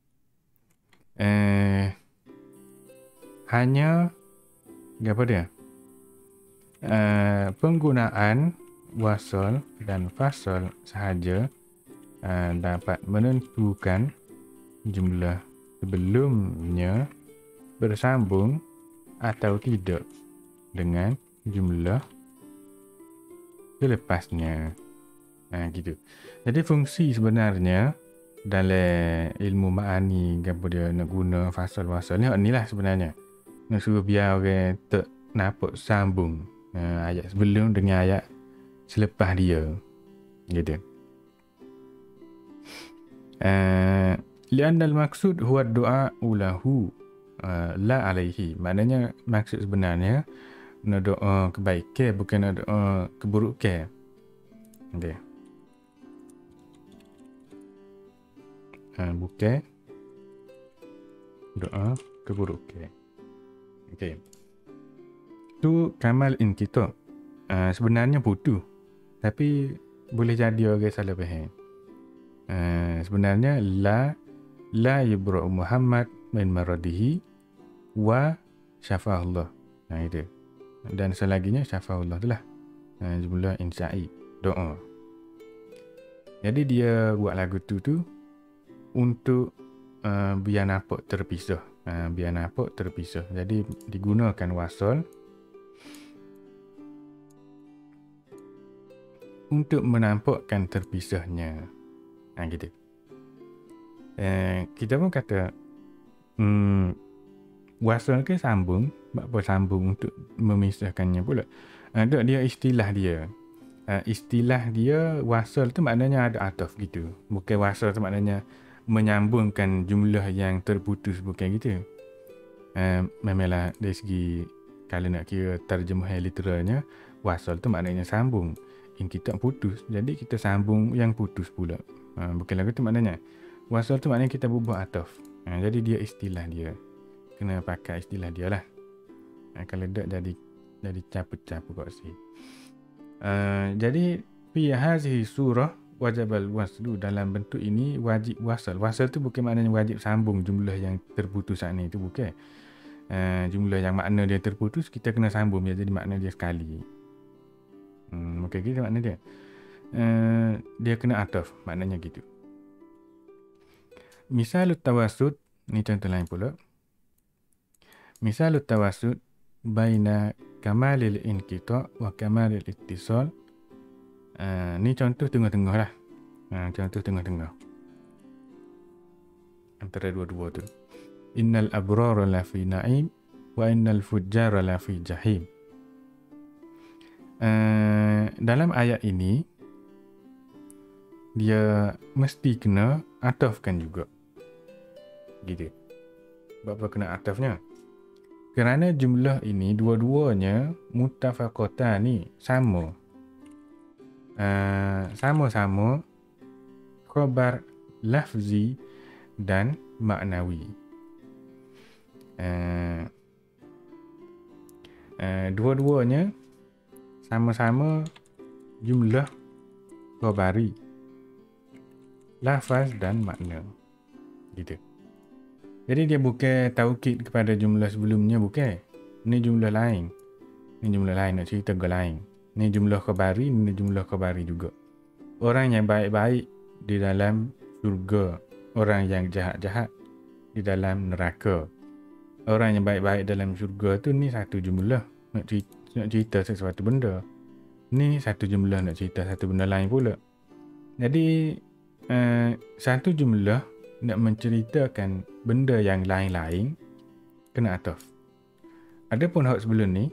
A: uh, hanya apa dia? Uh, penggunaan wasal dan fasal sahaja uh, dapat menentukan jumlah sebelumnya bersambung atau tidak dengan jumlah selepasnya. Nah, gitu. Jadi fungsi sebenarnya dalam ilmu ma'ani, apa dia nak guna fasal-wasal ni, inilah sebenarnya. Nak suruh biar orang tak nampak sambung uh, ayat sebelum dengan ayat selepas dia. Gitu. Uh, Li'anna al-maksud huwa doa ulahu uh, la alaihi. Maknanya maksud sebenarnya nak doa kebaikan, bukan nak doa keburukan. Okay. Uh, bukan doa keburukan. Okay. Tu kamal inkitab. Uh, sebenarnya putus. Tapi boleh jadi orang salah faham. Uh, sebenarnya la la yubra'u Muhammad min maradihi wa syafahullah. Nah, itu. Dan selaginya syafahullah itulah. Uh, jumlah insya'i, doa. Jadi dia buat lagu tu tu untuk uh, biar nampak terpisah. Uh, biar nampak terpisah. Jadi digunakan wasal untuk menampakkan terpisahnya. Ha, gitu. Eh, kita pun kata, hmm, Wasal ke sambung, apa sambung untuk memisahkannya pula. Uh, dia istilah dia. Uh, istilah dia wasal tu maknanya ada ataf gitu. Bukan wasal tu maknanya menyambungkan jumlah yang terputus, bukan gitu. Uh, memanglah dari segi kalau nak kira terjemahan literalnya, wasal tu maknanya sambung. Yang kita putus, jadi kita sambung yang putus pula. Uh, bukan lagu tu maknanya. Wasal tu maknanya kita bubuh ataf. Uh, jadi dia istilah dia. Kena pakai istilah dia lah. Uh, kalau tak jadi jadi caput-caput kat sini. Uh, jadi fi hazihi surah wajibal waslu, dalam bentuk ini wajib wasal. Wasal tu bukan maknanya wajib sambung jumlah yang terputus saat ni, tu bukan. Uh, jumlah yang makna dia terputus kita kena sambung dia jadi makna dia sekali. Hmm, bukan gitu makna dia. Uh, dia kena ataf, maknanya gitu. Misalut tawassut, ni contoh lain pula. Misalut tawassut baina kamalil inqita wa kamalil ittisal. Uh, ni contoh tengah-tengah lah. Uh, contoh tengah-tengah. Antara dua-dua tu. Innal abrara la fi na'im wa innal fujjara la fi jahim. Uh, dalam ayat ini dia mesti kena atafkan juga. Gitu. Apa kena atafnya? Kerana jumlah ini dua-duanya mutafaqatan ni sama. Uh, sama-sama khabar lafzi dan maknawi. Uh, uh, dua-duanya sama-sama jumlah khabari, lafaz dan makna. Gitu. Jadi dia bukan taukid kepada jumlah sebelumnya, bukan. Ini jumlah lain. Ini jumlah lain, nak cerita ke lain. Ini jumlah khabari, ini jumlah khabari juga. Orang yang baik-baik di dalam syurga, orang yang jahat-jahat di dalam neraka. Orang yang baik-baik dalam syurga tu ni satu jumlah, nak cerita, nak cerita sesuatu benda. Ni satu jumlah nak cerita satu benda lain pula. Jadi uh, satu jumlah nak menceritakan benda yang lain-lain kena ataf. Adapun hak sebelum ni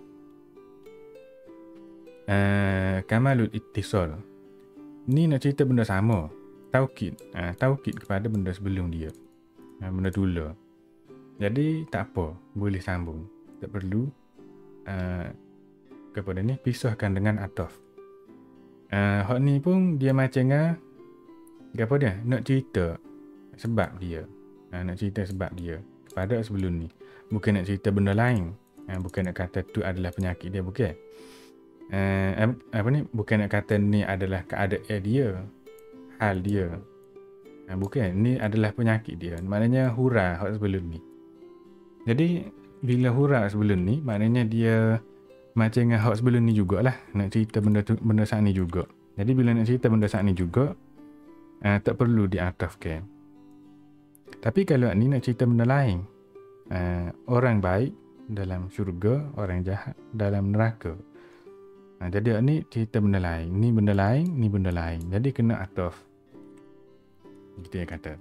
A: uh, kamalul ittisal, ni nak cerita benda sama, taukid, uh, taukid kepada benda sebelum dia, uh, benda tula. Jadi tak apa, boleh sambung, tak perlu uh, kepada ni pisahkan dengan ataf. Uh, hak ni pun dia macam ngah apa dia nak cerita sebab dia, ha, nak cerita sebab dia kepada sebelum ni, bukan nak cerita benda lain, ha, bukan nak kata tu adalah penyakit dia, bukan. Uh, apa ni, bukan nak kata ni adalah keadaan dia, hal dia, ha, bukan, ni adalah penyakit dia, maknanya hura hak sebelum ni. Jadi bila hura sebelum ni, maknanya dia macam dengan hak sebelum ni jugalah, nak cerita benda tu, benda saat ni juga. Jadi bila nak cerita benda saat ni juga, uh, tak perlu diatafkan. Tapi kalau ni nak cerita benda lain, uh, orang baik dalam syurga, orang jahat dalam neraka. Uh, jadi ni cerita benda lain, ni benda lain, ni benda lain. Jadi kena ataf. Gitu dia kata.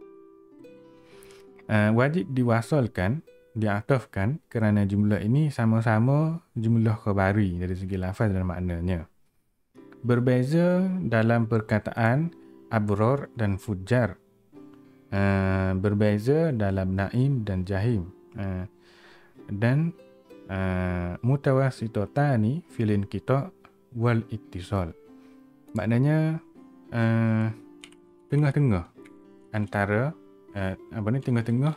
A: Uh, wajib diwasalkan, diatafkan kerana jumlah ini sama-sama jumlah khabari dari segi lafaz dan maknanya. Berbeza dalam perkataan abrar dan fujjar. Uh, berbeza dalam naim dan jahim, uh, dan uh, mutawasitotani filin kita wal ittisal, maknanya uh, tengah-tengah antara uh, apa ni tengah-tengah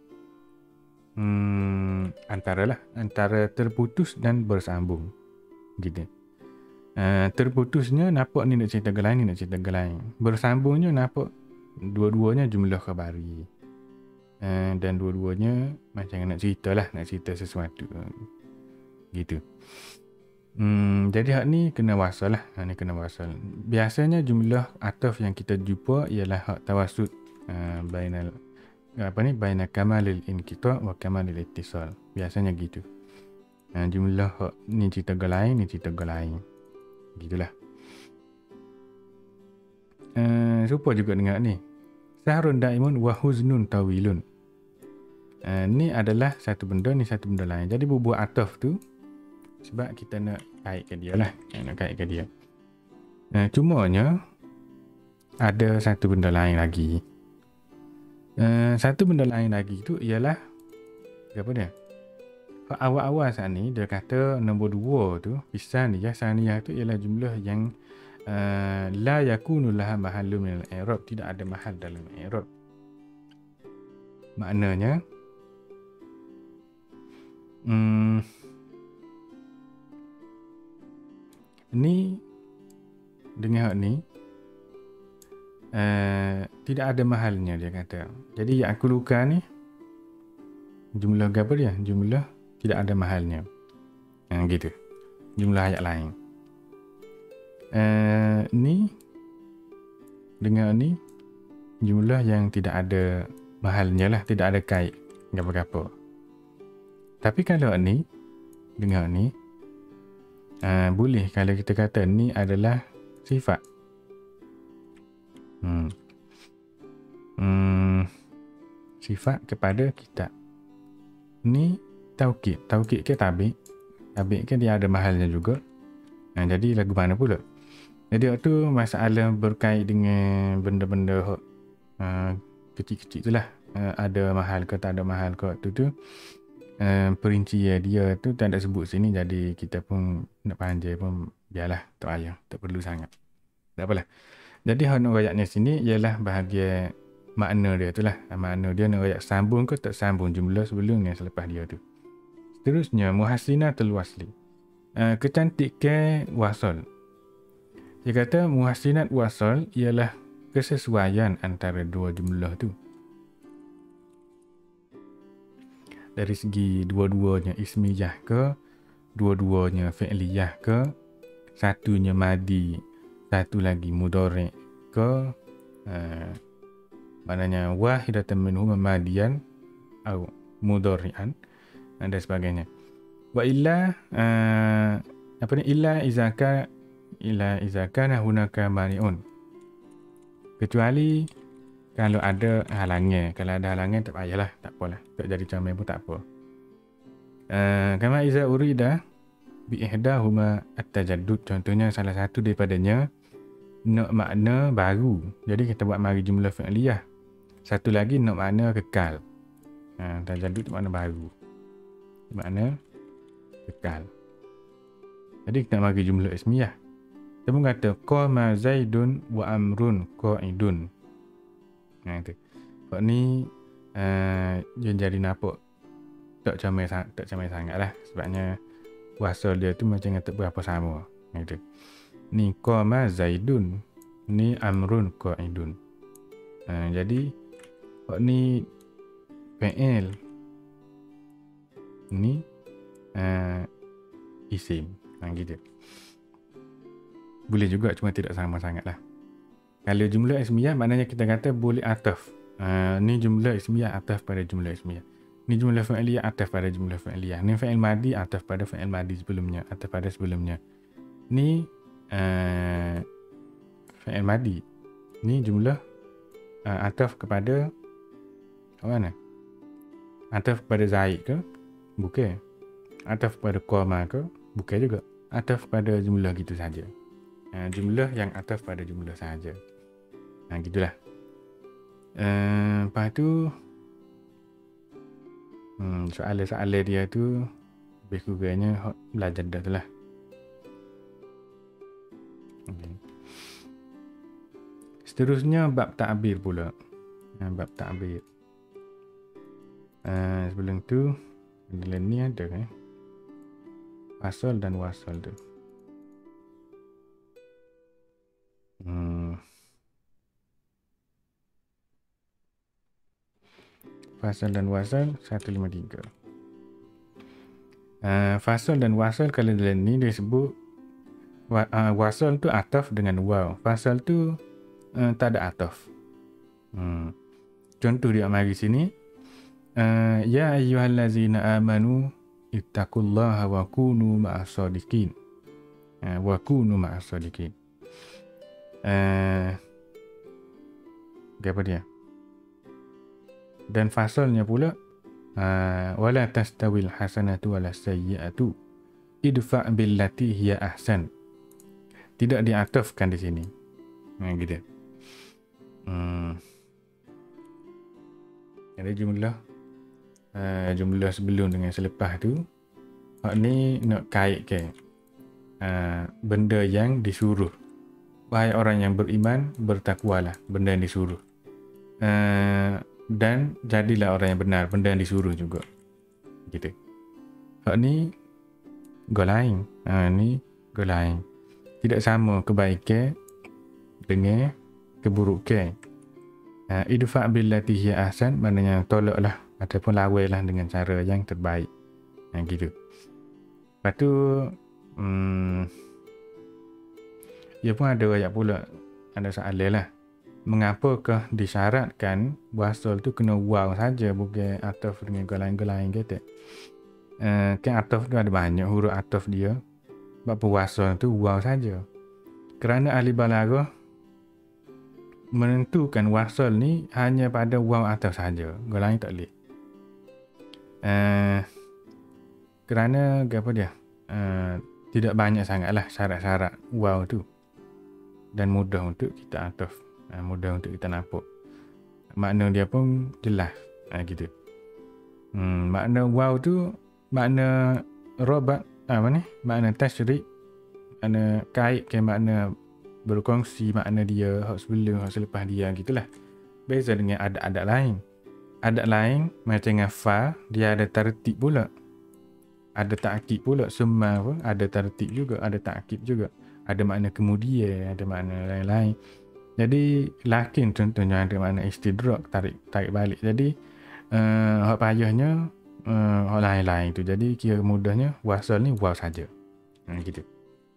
A: hmm, antara lah antara terputus dan bersambung gitu. Uh, terputusnya nampak ni nak cerita ke lain, ni nak cerita ke lain. Bersambungnya nampak dua-duanya jumlah khabari, uh, dan dua-duanya macam nak cerita lah, nak cerita sesuatu gitu. Hmm, jadi hak ni kena wasal lah, hak ni kena wasal. Biasanya jumlah ataf yang kita jumpa ialah hak tawassut, uh, bainal apa ni baina kamalil inqita wa kamalil ittisal, biasanya gitu. Uh, jumlah hak ni cerita ke lain, ni cerita ke lain, gitulah. Uh, serupa juga dengan ni. Sahrun daimun wa huznun tawilun. Uh, ni adalah satu benda, ni satu benda lain. Jadi bubuh ataf tu sebab kita nak kaitkan dia lah. Nak kaitkan dia. Uh, cumanya ada satu benda lain lagi. Uh, satu benda lain lagi tu ialah apa dia? Awal-awal saat ni dia kata nombor dua tu fisaniyah, saniyah tu ialah jumlah yang uh, la yakunu laha mahallun min al-i'rab, tidak ada mahal dalam i'rab. Maknanya hmm, ni dengan hak ni uh, tidak ada mahalnya dia kata. Jadi yang aku luka ni jumlah apa dia? Jumlah tidak ada mahalnya. Ha, gitu. Jumlah ayat lain. Uh, ni dengan ni jumlah yang tidak ada mahalnya lah, tidak ada kait apa-apa. Tapi kalau ni dengan ni uh, boleh kalau kita kata ni adalah sifat. Hmm. Hmm. Sifat kepada kitab. Ni taukid. Taukid ke tabik? Tabik kan dia ada mahalnya juga. Nah, jadi lagu mana pula? Jadi waktu masalah berkait dengan benda-benda uh, kecil-kecil tu lah. Uh, ada mahal ke tak ada mahal ke waktu tu. Uh, perincian dia tu tak ada sebut sini. Jadi kita pun nak panjang pun biarlah. Tak payah. Tak perlu sangat. Tak apalah. Jadi hak nak rayaknya sini ialah bahagian makna dia tu lah. Makna dia nak rayak sambung ke tak sambung jumlah sebelum yang selepas dia tu. Seterusnya, muhassinatul wasli. Uh, kecantikan wasal. Dia kata muhassinat wasal ialah kesesuaian antara dua jumlah tu. Dari segi dua-duanya ismiyah ke, dua-duanya fi'liyah ke, satunya madi, satu lagi mudhari' ke, uh, maknanya wahidatan minhuma madiyan atau mudhari'an dan sebagainya. Wa illa uh, apa ni illa izaka illa izaka hunaka mani'un. Kecuali kalau ada halangan. Kalau ada halangan tak payahlah, tak apalah. Tak jadi comel pun tak apa. Uh, kama iza urida bi ihdahuma at-tajaddud. Contohnya salah satu daripadanya nak makna baru. Jadi kita buat mari jumlah fi'liyah. Satu lagi nak makna kekal. Uh, tajaddud makna baru. Makna kekal. Jadi kita nak bagi jumlah ismiyah. Kita pun kata qama zaidun wa amrun qa'idun. Nah itu. Kok ni uh, dia jadi nampak tak comel tak comel sangatlah sebabnya wasal dia tu macam tak berapa sama. Nah itu. Ni qama zaidun, ni amrun qa'idun. Uh, jadi kok ni fi'il, ni uh, isim. Ha, gitu. Boleh juga cuma tidak sama sangat lah. Kalau jumlah ismiyah maknanya kita kata boleh ataf. Uh, ni jumlah ismiyah ataf pada jumlah ismiyah. Ni jumlah fa'iliyah ataf pada jumlah fa'iliyah. Ni fa'il madi ataf pada fa'il madi sebelumnya. Ataf pada sebelumnya. Ni uh, fa'il madi. Ni jumlah uh, ataf kepada apa mana? Ataf kepada Zaid ke? Bukan. Ataf kepada Qama ke? Bukan juga. Ataf pada jumlah gitu saja. Uh, jumlah yang ataf pada jumlah saja. Nah, gitulah. Uh, lepas tu hmm, soalan-soalan dia tu lebih kurangnya belajar dah tu lah. Okay. Seterusnya bab ta'bir pula. Uh, bab ta'bir. Uh, sebelum tu dalam ni ada kan? Fasal dan wasal tu. Hmm. Fasal dan wasal seratus lima puluh tiga. Uh, fasal dan wasal kalau dalam ni dia sebut wa, uh, wasal tu ataf dengan waw. Fasal tu uh, tak ada ataf. Hmm. Contoh dia mari sini. Uh, ya ayyuhallazina amanu ittaqullaha wa kunu ma'as sadiqin. Uh, wa kunu ma'as sadiqin. Uh, apa dia? Dan fasalnya pula uh, wala tastawil hasanatu wala sayyi'atu idfa' billati hiya ahsan. Tidak diatafkan di sini. Nah, gitu. Hmm. Jadi jumlah uh, jumlah sebelum dengan selepas tu, hak ni nak kait ke uh, benda yang disuruh. Wahai orang yang beriman, bertakwalah, benda yang disuruh. Uh, dan jadilah orang yang benar, benda yang disuruh juga. Gitu. Hak ni go lain. Ha, ni go lain. Tidak sama kebaikan dengan keburukan. Uh, idfa' billati hiya ahsan, maknanya tolaklah ataupun lawailah dengan cara yang terbaik. Ha, gitu. Lepas tu hmm, ia pun ada ayat pula, ada soalan lah. Mengapakah disyaratkan wasal tu kena waw saja, bukan ataf dengan golain-golain kata. Uh, kan ataf tu ada banyak huruf ataf dia. Sebab wasal tu waw saja. Kerana ahli balaghah menentukan wasal ni hanya pada waw ataf saja, golain tak boleh. Uh, kerana apa dia? Uh, tidak banyak sangatlah syarat-syarat waw tu. Dan mudah untuk kita ataf. Ha, mudah untuk kita nampak. Makna dia pun jelas. Ha, gitu. Hmm, makna waw tu, makna robat, apa ni? Makna tashrik, makna kait ke makna berkongsi, makna dia, hak sebelum, hak selepas dia, gitulah. Beza dengan adat-adat lain. Adat lain, macam dengan fa, dia ada tertib pula. Ada ta'kid pula. Summa pun ada tertib juga, ada ta'kid juga. Ada makna kemudian, ada makna lain-lain. Jadi lakin contohnya ada makna istidrak, tarik tarik balik. Jadi uh, hak payahnya uh, hak lain-lain tu. Jadi kira mudahnya wasal ni waw saja. Ha, gitu.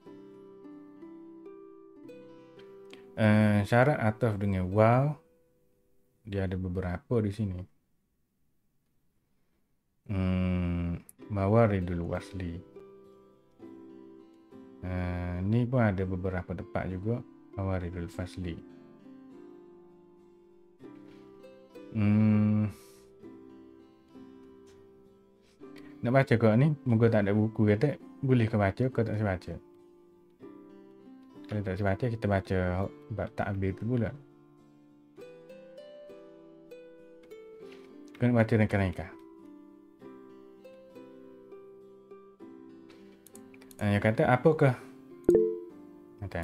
A: Uh, syarat ataf dengan waw dia ada beberapa di sini. Hmm, mawaridul wasli. Uh, ni pun ada beberapa tempat juga. Mawaridul fasli. Hmm. Nak baca kau ni, moga tak ada buku kata, boleh kau baca, kau tak saya baca. Kalau tak saya baca, kita baca bab ta'bir tu pula. Kau nak baca rengkah-rengkah. Yang kata, apakah? Kata.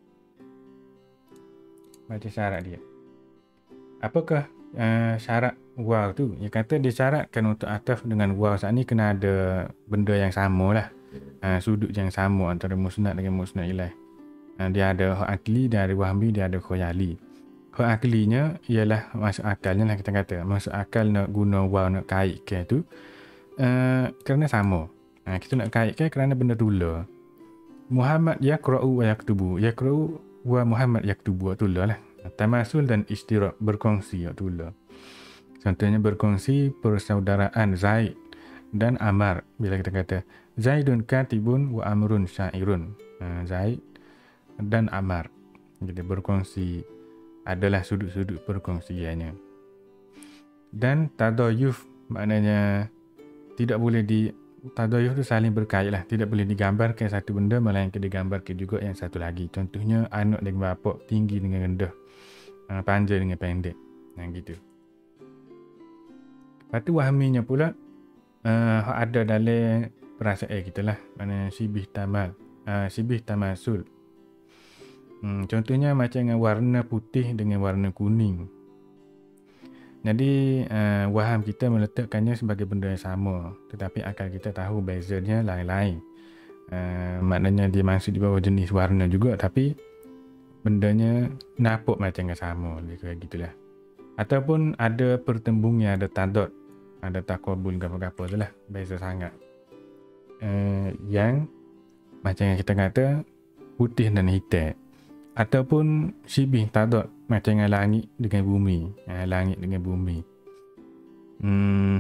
A: Baca syarat dia. Apakah uh, syarat waw tu? Dia kata disyaratkan untuk ataf dengan waw saat ni kena ada benda yang sama lah. Uh, sudut yang sama antara musnad dengan musnad ilaih. Uh, dia ada hak akli, dia ada wahmi, dia ada khayali. Hak aklinya ialah masuk akalnya lah kita kata. Masuk akal nak guna waw nak kaitkan tu uh, kerana sama. Uh, kita nak kaitkan kerana benda tula. Muhammad yaqra'u wa yaktubu. Yaqra'u wa Muhammad yaktubu, tula lah. Tamasul dan istirak, berkongsi, tula. Contohnya berkongsi persaudaraan Zaid dan Amar. Bila kita kata Zaidun katibun wa Amrun syairun. Ha, Zaid dan Amar. Jadi berkongsi adalah sudut-sudut perkongsiannya. Dan tadayuf maknanya tidak boleh di tadayuf tu saling berkait lah. Tidak boleh digambarkan satu benda melainkan digambarkan juga yang satu lagi. Contohnya anak dengan bapak, tinggi dengan rendah, uh, panjang dengan pendek. Yang gitu. Lepas tu wahminya pula uh, ada dalam perasaan kita lah. Mana sibih tamal, uh, sibih tamasul. Hmm, contohnya macam dengan warna putih dengan warna kuning. Jadi uh, waham kita meletakkannya sebagai benda yang sama, tetapi akal kita tahu bezanya lain-lain. Uh, maknanya dia masuk di bawah jenis warna juga, tapi bendanya nampak macam yang sama, kayak gitulah. Ataupun ada pertembungnya, ada tadad, ada takabul, apa-apa tu lah, beza sangat. Uh, yang macam yang kita kata putih dan hitam. Ataupun sibih tadad, macam dengan langit dengan bumi. Ha, langit dengan bumi. Hmm.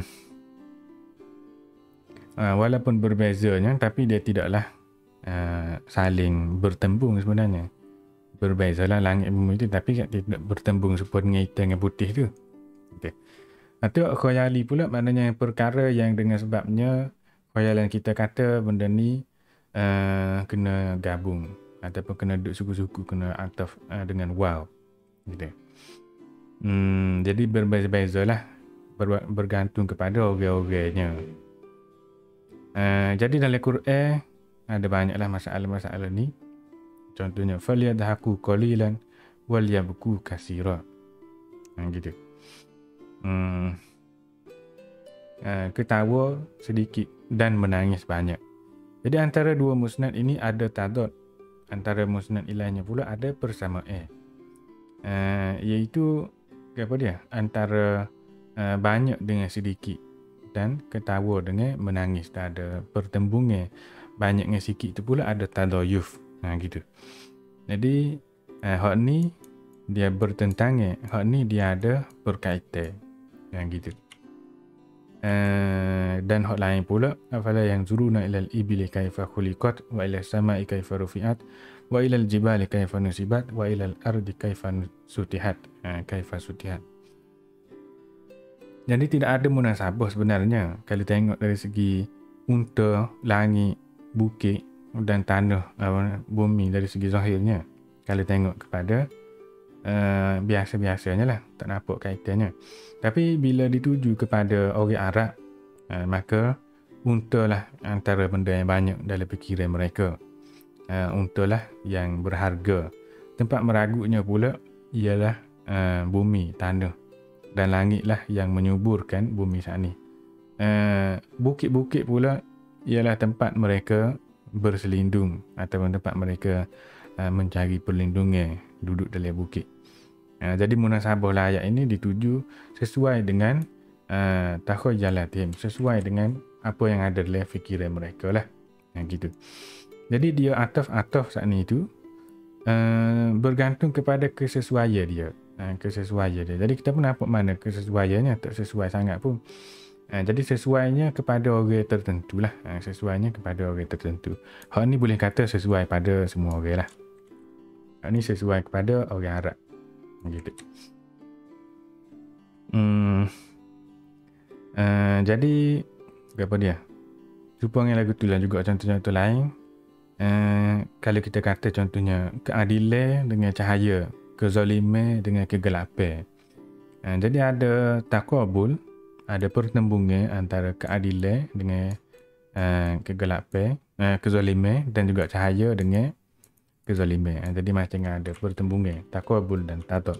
A: Ha, walaupun berbezanya, tapi dia tidaklah uh, saling bertembung sebenarnya. Berbezalah langit dan bumi itu, tapi tidak bertembung seperti dengan hitam dengan putih tu. Okay. Atau khayali pula maknanya perkara yang dengan sebabnya khayalan kita kata benda ni uh, kena gabung ataupun kena duduk suku-suku, kena ataf uh, dengan waw gitu. Hmm, jadi berbeza-beza lah ber- bergantung kepada orang-orangnya. Uh, jadi dalam Quran ada banyaklah masalah-masalah ni. Contohnya falyadhaku qalilan walyabku katsira. Ha gitu. Hmm, uh, ketawa sedikit dan menangis banyak. Jadi antara dua musnad ini ada tadad. Antara musnad ilahnya pula ada persamaan. Uh, iaitu apa dia? Antara uh, banyak dengan sedikit dan ketawa dengan menangis. Tak ada pertembungnya. Banyak dengan sikit tu pula ada tadayuf. Ha gitu. Jadi uh, hak ni dia bertentangan, hak ni dia ada berkaitan. Yang gitu. Uh, dan hak lain pula afala yang zuruna ilal ibili kaifa khuliqat wa ila samai kaifa rufi'at wa ilal jibali kaifa nusibat wa ilal ardi kaifa sutihat. Uh, kaifa sutihat. Jadi tidak ada munasabah sebenarnya kalau tengok dari segi unta, langit, bukit dan tanah, uh, bumi dari segi zahirnya. Kalau tengok kepada uh, biasa-biasanya lah, tak nampak kaitannya. Tapi bila dituju kepada orang Arab, uh, maka unta lah antara benda yang banyak dalam fikiran mereka. Uh, unta lah yang berharga. Tempat meragunya pula ialah uh, bumi, tanah dan langit lah yang menyuburkan bumi saat ni. Uh, bukit-bukit pula ialah tempat mereka berselindung ataupun tempat mereka uh, mencari perlindungan duduk dalam bukit. Uh, jadi munasabah lah ayat ini dituju sesuai dengan uh, takhayyulatihim, sesuai dengan apa yang ada dalam fikiran mereka lah. Uh, gitu. Jadi dia ataf-ataf saat ni itu uh, bergantung kepada kesesuaian dia. Uh, kesesuaian dia. Jadi kita pun nampak mana kesesuaiannya tak sesuai sangat pun. Uh, jadi sesuainya kepada orang tertentu lah. Uh, sesuainya kepada orang tertentu. Hak ni boleh kata sesuai pada semua orang lah. Hak ni sesuai kepada orang Arab. Gitu. Hmm. Uh, jadi apa dia? Supaya lagu tu lah juga contoh-contoh lain. Uh, kalau kita kata contohnya keadilan dengan cahaya, kezaliman dengan kegelapan. Uh, jadi ada taqabul, ada pertembungan antara keadilan dengan uh, kegelapan, uh, kezaliman dan juga cahaya dengan kezaliman. Uh, jadi macam ada pertembungan, taqabul dan tadad.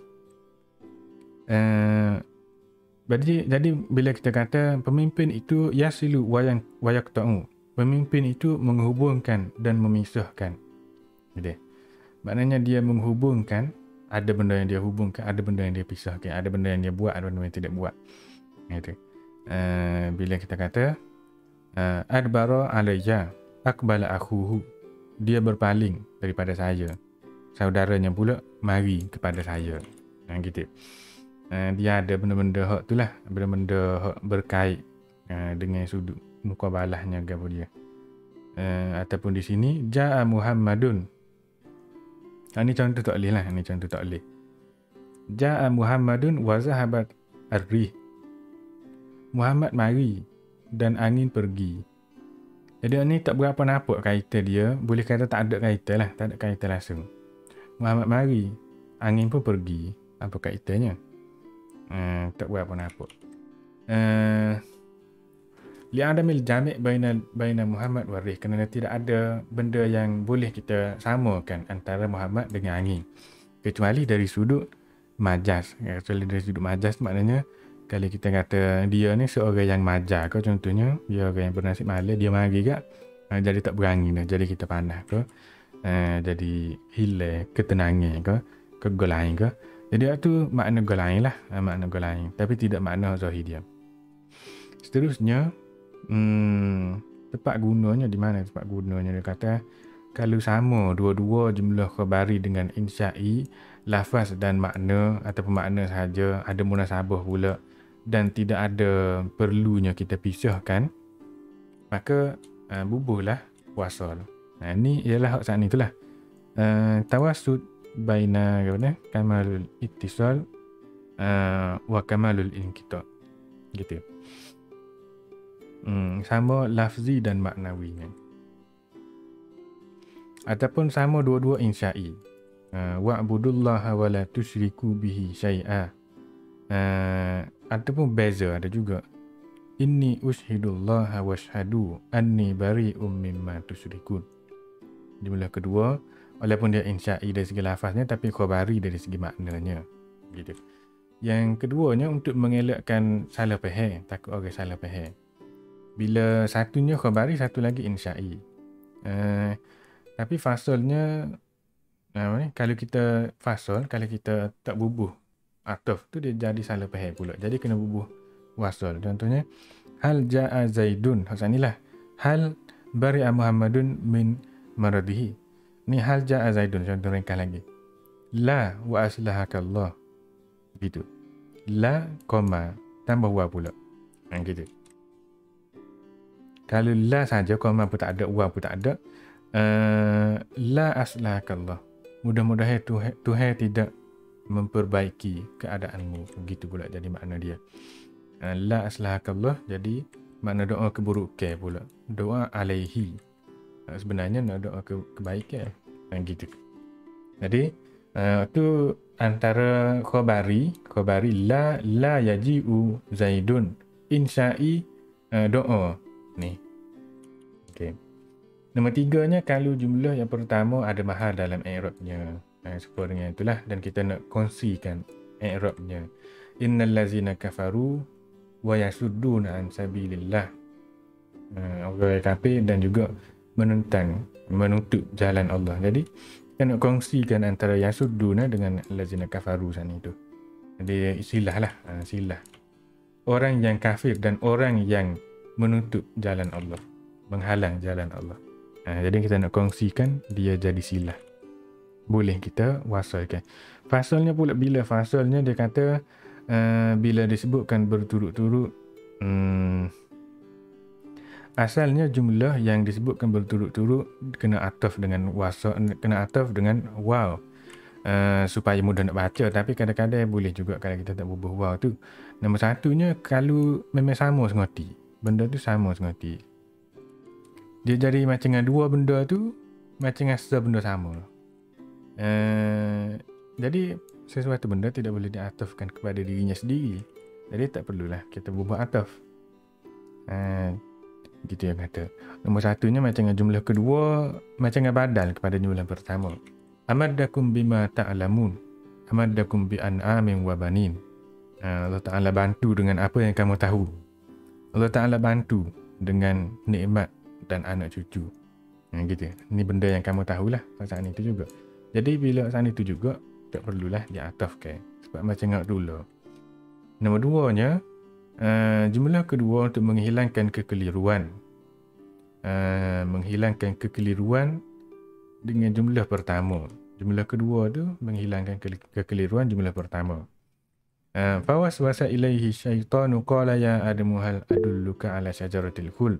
A: Uh, jadi jadi bila kita kata pemimpin itu yasilu wayang wayaqta'u, pemimpin itu menghubungkan dan memisahkan. Jadi maknanya dia menghubungkan, ada benda yang dia hubungkan, ada benda yang dia pisahkan, ada benda yang dia buat, ada benda yang tidak buat. Gitu. Uh, bila kita kata uh, adbara alayya aqbala akhuhu, dia berpaling daripada saya, saudaranya pula mari kepada saya. Nah, gitu. Uh, dia ada benda-benda hak tu lah, benda-benda hak berkait uh, dengan sudut mukabalahnya gapo dia. Uh, ataupun di sini jaa Muhammadun. Ha, ni contoh tak boleh lah, ni contoh tak boleh. Jaa Muhammadun wa zahabat ar-rih. Muhammad mari dan angin pergi. Jadi ni tak berapa nampak kaitan dia, boleh kata tak ada kaitan lah, tak ada kaitan langsung. Muhammad mari, angin pun pergi. Apa kaitannya? Uh, tak berapa nampak. Uh, Li'adamil jami' baina baina Muhammad wa rih, kerana tidak ada benda yang boleh kita samakan antara Muhammad dengan angin kecuali dari sudut majaz. Kecuali dari sudut majaz maknanya kalau kita kata dia ni seorang yang majar ke, contohnya dia orang yang bernasib malas, dia mari ke uh, jadi tak berangin dah, jadi kita panas ke, uh, jadi hilang ketenangan ke, kegolain ke. Jadi itu makna golain lah, uh, makna golain, tapi tidak makna zahir dia. Seterusnya, Hmm, tempat gunanya di mana tempat gunanya? Dia kata kalau sama dua-dua jumlah khabari dengan insya'i, lafaz dan makna ataupun makna sahaja, ada munasabah pula dan tidak ada perlunya kita pisahkan, maka uh, bubuhlah wasal. Nah, ini ialah hak saat ni itulah. Uh, tawassut baina kamalul ittisal uh, wa kamalul inqita'. Gitu. Hmm, sama lafzi dan maknawinya. Ataupun sama dua-dua insya'i. Uh, wa'budullaha wa la tusyriku bihi syai'a. Uh, ataupun beza ada juga. Inni ushidullaha washhadu anni bari'um mimma tusyrikun. Jumlah kedua, walaupun dia insya'i dari segi lafaznya tapi khabari dari segi maknanya. Gitu. Yang keduanya untuk mengelakkan salah faham, takut orang salah faham. Bila satunya khabari, satu lagi insya'i. Uh, tapi fasalnya uh, ni, kalau kita fasal, kalau kita tak bubuh ataf tu dia jadi salah faham pula. Jadi kena bubuh wasal. Contohnya hal ja'a Zaidun. Maksud inilah hal bari'a Muhammadun min maradihi. Ni hal ja'a Zaidun, contoh ringkas lagi. La wa aslahakallah. Gitu. La, koma, tambah wa pula. Ha, gitu. Kalau la saja, koma pun tak ada, wa pun tak ada. Uh, la aslahakallah. Mudah-mudahan Tuhan, Tuhan tidak memperbaiki keadaanmu. Begitu pula jadi makna dia. Uh, la aslahakallah jadi makna doa keburukan pula. Doa alaihi. Uh, sebenarnya nak doa ke kebaikan. Uh, gitu. Jadi uh, tu antara khabari, khabari la la yaji'u Zaidun. Insya'i uh, doa ni. Okey. Nombor tiganya, kalau jumlah yang pertama ada mahal dalam i'rabnya. Uh, seperti dengan itulah dan kita nak kongsikan i'rabnya. Innal ladzina kafaru wa yasudduna an sabilillah. Uh, orang kafir dan juga menentang, menutup jalan Allah. Jadi kita nak kongsikan antara yasudduna dengan allazina kafaru sana itu. Jadi silah lah, uh, silah. Orang yang kafir dan orang yang menutup jalan Allah, menghalang jalan Allah. Uh, jadi kita nak kongsikan dia jadi silah. Boleh kita wasalkan. Fasalnya pula bila fasalnya dia kata uh, bila disebutkan berturut-turut, hmm, asalnya jumlah yang disebutkan berturut-turut kena ataf dengan wasal, kena ataf dengan waw uh, supaya mudah nak baca. Tapi kadang-kadang boleh juga kalau kita tak bubuh waw tu. Nombor satunya kalau memang sama sengoti, benda tu sama sengoti, dia jadi macam dengan dua benda tu macam dengan sebenda sama. Uh, jadi sesuatu benda tidak boleh diatafkan kepada dirinya sendiri. Jadi tak perlulah kita bubuh ataf. Uh, Gitu yang kata. Nombor satunya macam dengan jumlah kedua macam dengan badal kepada jumlah pertama. Amaddakum bima ta'lamun. Amaddakum bi an'amin wa banin. Allah Ta'ala bantu dengan apa yang kamu tahu. Allah Ta'ala bantu dengan nikmat dan anak cucu. Ha, gitu. Ini benda yang kamu tahulah saat itu juga. Jadi bila saat itu juga tak perlulah diatafkan. Sebab macam ngak dulu. Nombor duanya, Uh, jumlah kedua untuk menghilangkan kekeliruan. Uh, menghilangkan kekeliruan dengan jumlah pertama. Jumlah kedua tu menghilangkan ke- kekeliruan jumlah pertama. Uh, Fawaswasa ilaihi syaitanu qala ya adamu hal adulluka ala syajaratil khuld.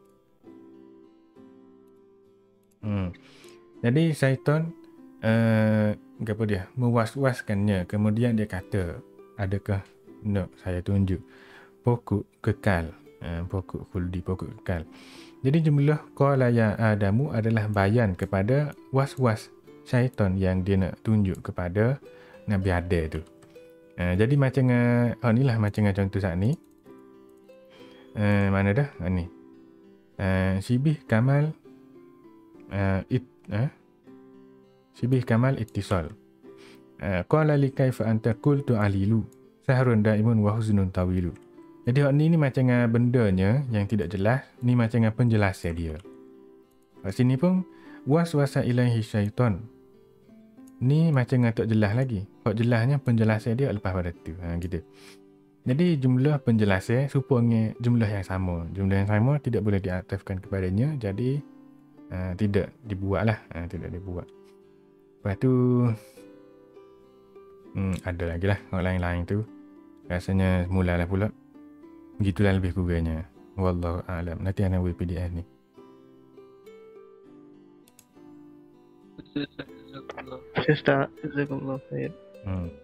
A: Hmm. Jadi syaitan uh, apa dia? Mewas-waskannya. Kemudian dia kata, adakah nak saya tunjuk pokok kekal, uh, pokok khuldi, pokok kekal. Jadi jumlah qala ya adamu adalah bayan kepada was-was syaitan yang dia nak tunjuk kepada Nabi Adam tu. Uh, jadi macam uh, oh inilah macam uh, contoh saat ni. Uh, mana dah? Uh, ni. Uh, Sibih kamal uh, it uh, Sibih kamal ittisal. Uh, qala li kaifa anta qultu alilu sahrun daimun wa huznun tawilu. Jadi hak ni ni macam dengan bendanya yang tidak jelas, ni macam dengan penjelasan dia. Kat sini pun waswasa ilaihi syaitan. Ni macam dengan tak jelas lagi. Hak jelasnya penjelasan dia lepas pada tu. Ha gitu. Jadi jumlah penjelasan supaya jumlah yang sama. Jumlah yang sama tidak boleh diatafkan kepadanya, jadi uh, tidak dibuatlah, uh, tidak dibuat. Lepas tu hmm, ada lagi lah hak lain-lain tu. Rasanya mulalah pula. Begitulah lebih kurangnya. Wallahu a'lam. Nanti ana buat P D F ni.
B: Jazakallah. Jazakallah khair.
A: Hmm.